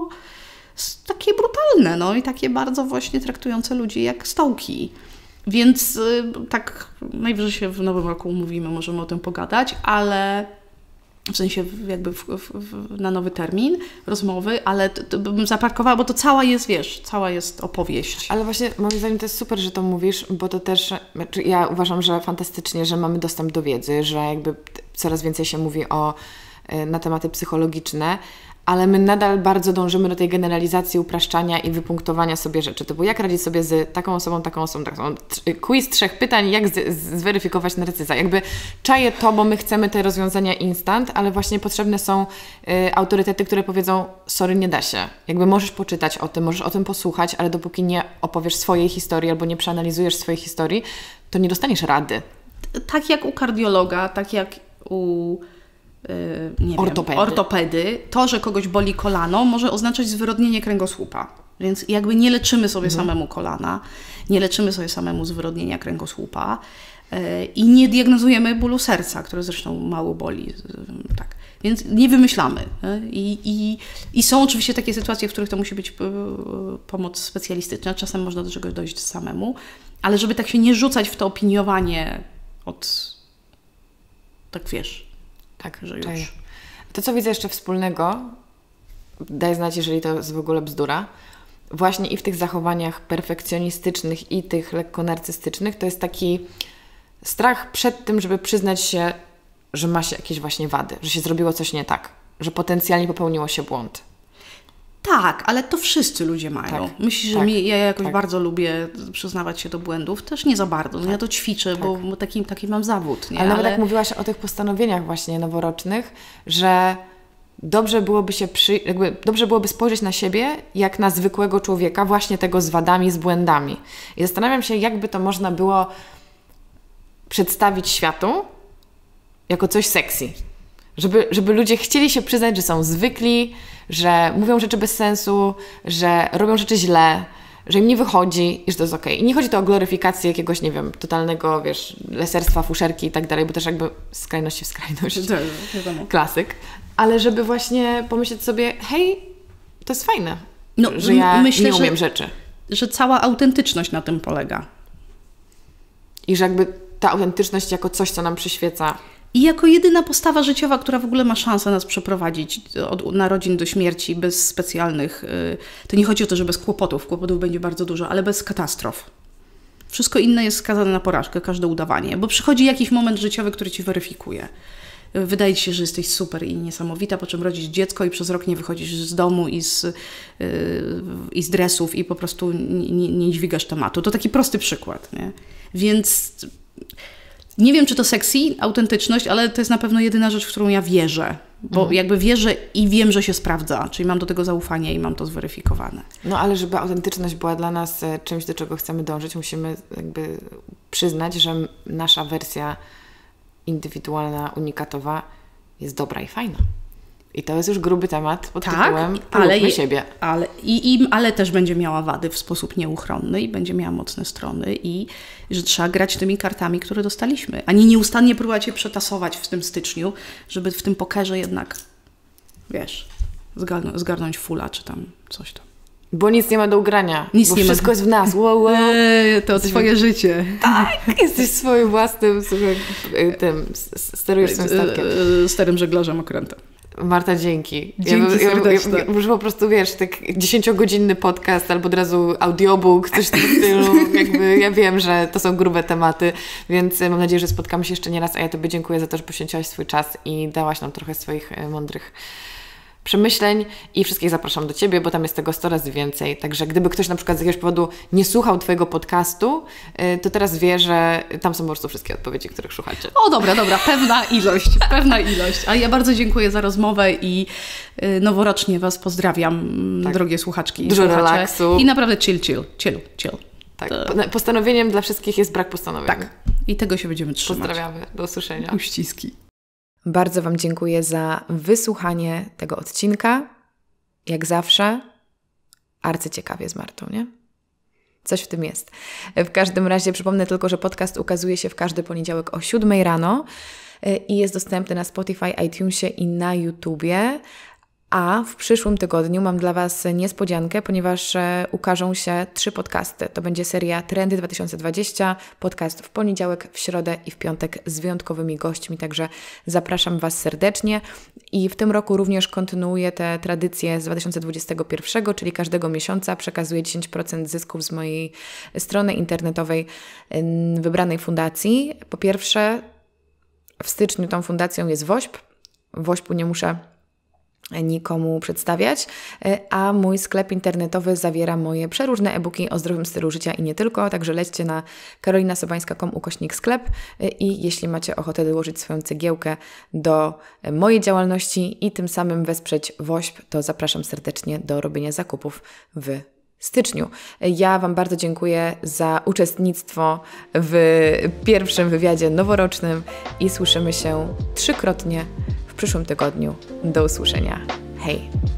takie brutalne, i takie bardzo właśnie traktujące ludzi jak stołki. Więc tak najwyżej się w nowym roku umówimy, możemy o tym pogadać, ale w sensie jakby na nowy termin rozmowy, ale to bym zaparkowała, bo to cała jest opowieść. Ale właśnie moim zdaniem to jest super, że to mówisz, bo to też, ja uważam, że fantastycznie, że mamy dostęp do wiedzy, że jakby coraz więcej się mówi o na tematy psychologiczne, ale my nadal bardzo dążymy do tej generalizacji, upraszczania i wypunktowania sobie rzeczy. Typu jak radzić sobie z taką osobą, taką osobą, taką osobą. Quiz 3 pytań, jak zweryfikować narcyza. Jakby czaję to, bo my chcemy te rozwiązania instant, ale właśnie potrzebne są autorytety, które powiedzą, sorry, nie da się. Jakby możesz poczytać o tym, możesz o tym posłuchać, ale dopóki nie opowiesz swojej historii albo nie przeanalizujesz swojej historii, to nie dostaniesz rady. Tak jak u kardiologa, tak jak u ortopedy, to, że kogoś boli kolano, może oznaczać zwyrodnienie kręgosłupa. Więc jakby nie leczymy sobie samemu kolana, nie leczymy sobie samemu zwyrodnienia kręgosłupa i nie diagnozujemy bólu serca, które zresztą mało boli. Tak. Więc nie wymyślamy. I są oczywiście takie sytuacje, w których to musi być pomoc specjalistyczna. Czasem można do czegoś dojść samemu, ale żeby tak się nie rzucać w to opiniowanie tak wiesz, tak, że już. To, co widzę jeszcze wspólnego, daj znać, jeżeli to jest w ogóle bzdura, właśnie i w tych zachowaniach perfekcjonistycznych i tych lekko narcystycznych, to jest taki strach przed tym, żeby przyznać się, że ma się jakieś właśnie wady, że się zrobiło coś nie tak, że potencjalnie popełniło się błąd. Tak, ale to wszyscy ludzie mają. Tak, Myślisz, że ja jakoś bardzo lubię przyznawać się do błędów? Też nie za bardzo. No ja to ćwiczę, bo taki mam zawód. Nie? Ale nawet jak mówiłaś o tych postanowieniach właśnie noworocznych, że dobrze byłoby spojrzeć na siebie jak na zwykłego człowieka, właśnie tego z wadami, z błędami. I zastanawiam się, jakby to można było przedstawić światu jako coś sexy. Żeby ludzie chcieli się przyznać, że są zwykli, że mówią rzeczy bez sensu, że robią rzeczy źle, że im nie wychodzi i że to jest okej. I nie chodzi to o gloryfikację jakiegoś, nie wiem, totalnego, leserstwa, fuszerki i tak dalej, bo też jakby z skrajności w skrajność. Klasyk. Ale żeby właśnie pomyśleć sobie, hej, to jest fajne, że ja nie umiem rzeczy. Że cała autentyczność na tym polega. I że jakby ta autentyczność jako coś, co nam przyświeca. I jako jedyna postawa życiowa, która w ogóle ma szansę nas przeprowadzić od narodzin do śmierci bez specjalnych... To nie chodzi o to, że bez kłopotów będzie bardzo dużo, ale bez katastrof. Wszystko inne jest skazane na porażkę, każde udawanie, bo przychodzi jakiś moment życiowy, który ci weryfikuje. Wydaje ci się, że jesteś super i niesamowita, po czym rodzisz dziecko i przez rok nie wychodzisz z domu i z dresów i po prostu nie dźwigasz tematu. To taki prosty przykład, nie? Więc... Nie wiem, czy to sexy, autentyczność, ale to jest na pewno jedyna rzecz, w którą ja wierzę. Bo jakby wierzę i wiem, że się sprawdza. Czyli mam do tego zaufanie i mam to zweryfikowane. No ale żeby autentyczność była dla nas czymś, do czego chcemy dążyć, musimy jakby przyznać, że nasza wersja indywidualna, unikatowa jest dobra i fajna. I to jest już gruby temat pod tytułem polubmy siebie. Ale też będzie miała wady w sposób nieuchronny i będzie miała mocne strony i że trzeba grać tymi kartami, które dostaliśmy. A nie nieustannie próbować je przetasować w tym styczniu, żeby w tym pokerze jednak, wiesz, zgarnąć fula czy tam coś tam. Bo nic nie ma do ugrania. Bo wszystko jest w nas. Wow. To twoje życie. Tak, jesteś swoim własnym sterujesz swoim statkiem. Sterem żeglarzem okrętem. Marta, dzięki. Dzięki serdeczne. Już po prostu, wiesz, tak 10-godzinny podcast albo od razu audiobook, coś w tym stylu. Jakby ja wiem, że to są grube tematy, więc mam nadzieję, że spotkamy się jeszcze nie raz, a ja Tobie dziękuję za to, że poświęciłaś swój czas i dałaś nam trochę swoich mądrych przemyśleń i wszystkich zapraszam do Ciebie, bo tam jest tego 100 razy więcej. Także gdyby ktoś na przykład z jakiegoś powodu nie słuchał Twojego podcastu, to teraz wie, że tam są po prostu wszystkie odpowiedzi, których szukacie. O, dobra, pewna ilość. A ja bardzo dziękuję za rozmowę i noworocznie Was pozdrawiam, drogie słuchaczki. Dużo relaksu. I naprawdę chill. Tak. Postanowieniem dla wszystkich jest brak postanowień. Tak. I tego się będziemy trzymać. Pozdrawiamy. Do usłyszenia. Uściski. Bardzo Wam dziękuję za wysłuchanie tego odcinka. Jak zawsze, arcyciekawie z Martą, nie? Coś w tym jest. W każdym razie przypomnę tylko, że podcast ukazuje się w każdy poniedziałek o 7 rano i jest dostępny na Spotify, iTunesie i na YouTubie. A w przyszłym tygodniu mam dla Was niespodziankę, ponieważ ukażą się 3 podcasty. To będzie seria Trendy 2020, podcast w poniedziałek, w środę i w piątek z wyjątkowymi gośćmi, także zapraszam Was serdecznie. I w tym roku również kontynuuję te tradycje z 2021, czyli każdego miesiąca przekazuję 10% zysków z mojej strony internetowej wybranej fundacji. Po pierwsze, w styczniu tą fundacją jest WOŚP, WOŚP-u nie muszę nikomu przedstawiać, a mój sklep internetowy zawiera moje przeróżne e-booki o zdrowym stylu życia i nie tylko, także lećcie na karolinasobańska.com/sklep i jeśli macie ochotę dołożyć swoją cegiełkę do mojej działalności i tym samym wesprzeć WOŚP, to zapraszam serdecznie do robienia zakupów w styczniu. Ja Wam bardzo dziękuję za uczestnictwo w pierwszym wywiadzie noworocznym i słyszymy się 3-krotnie w przyszłym tygodniu. Do usłyszenia. Hej!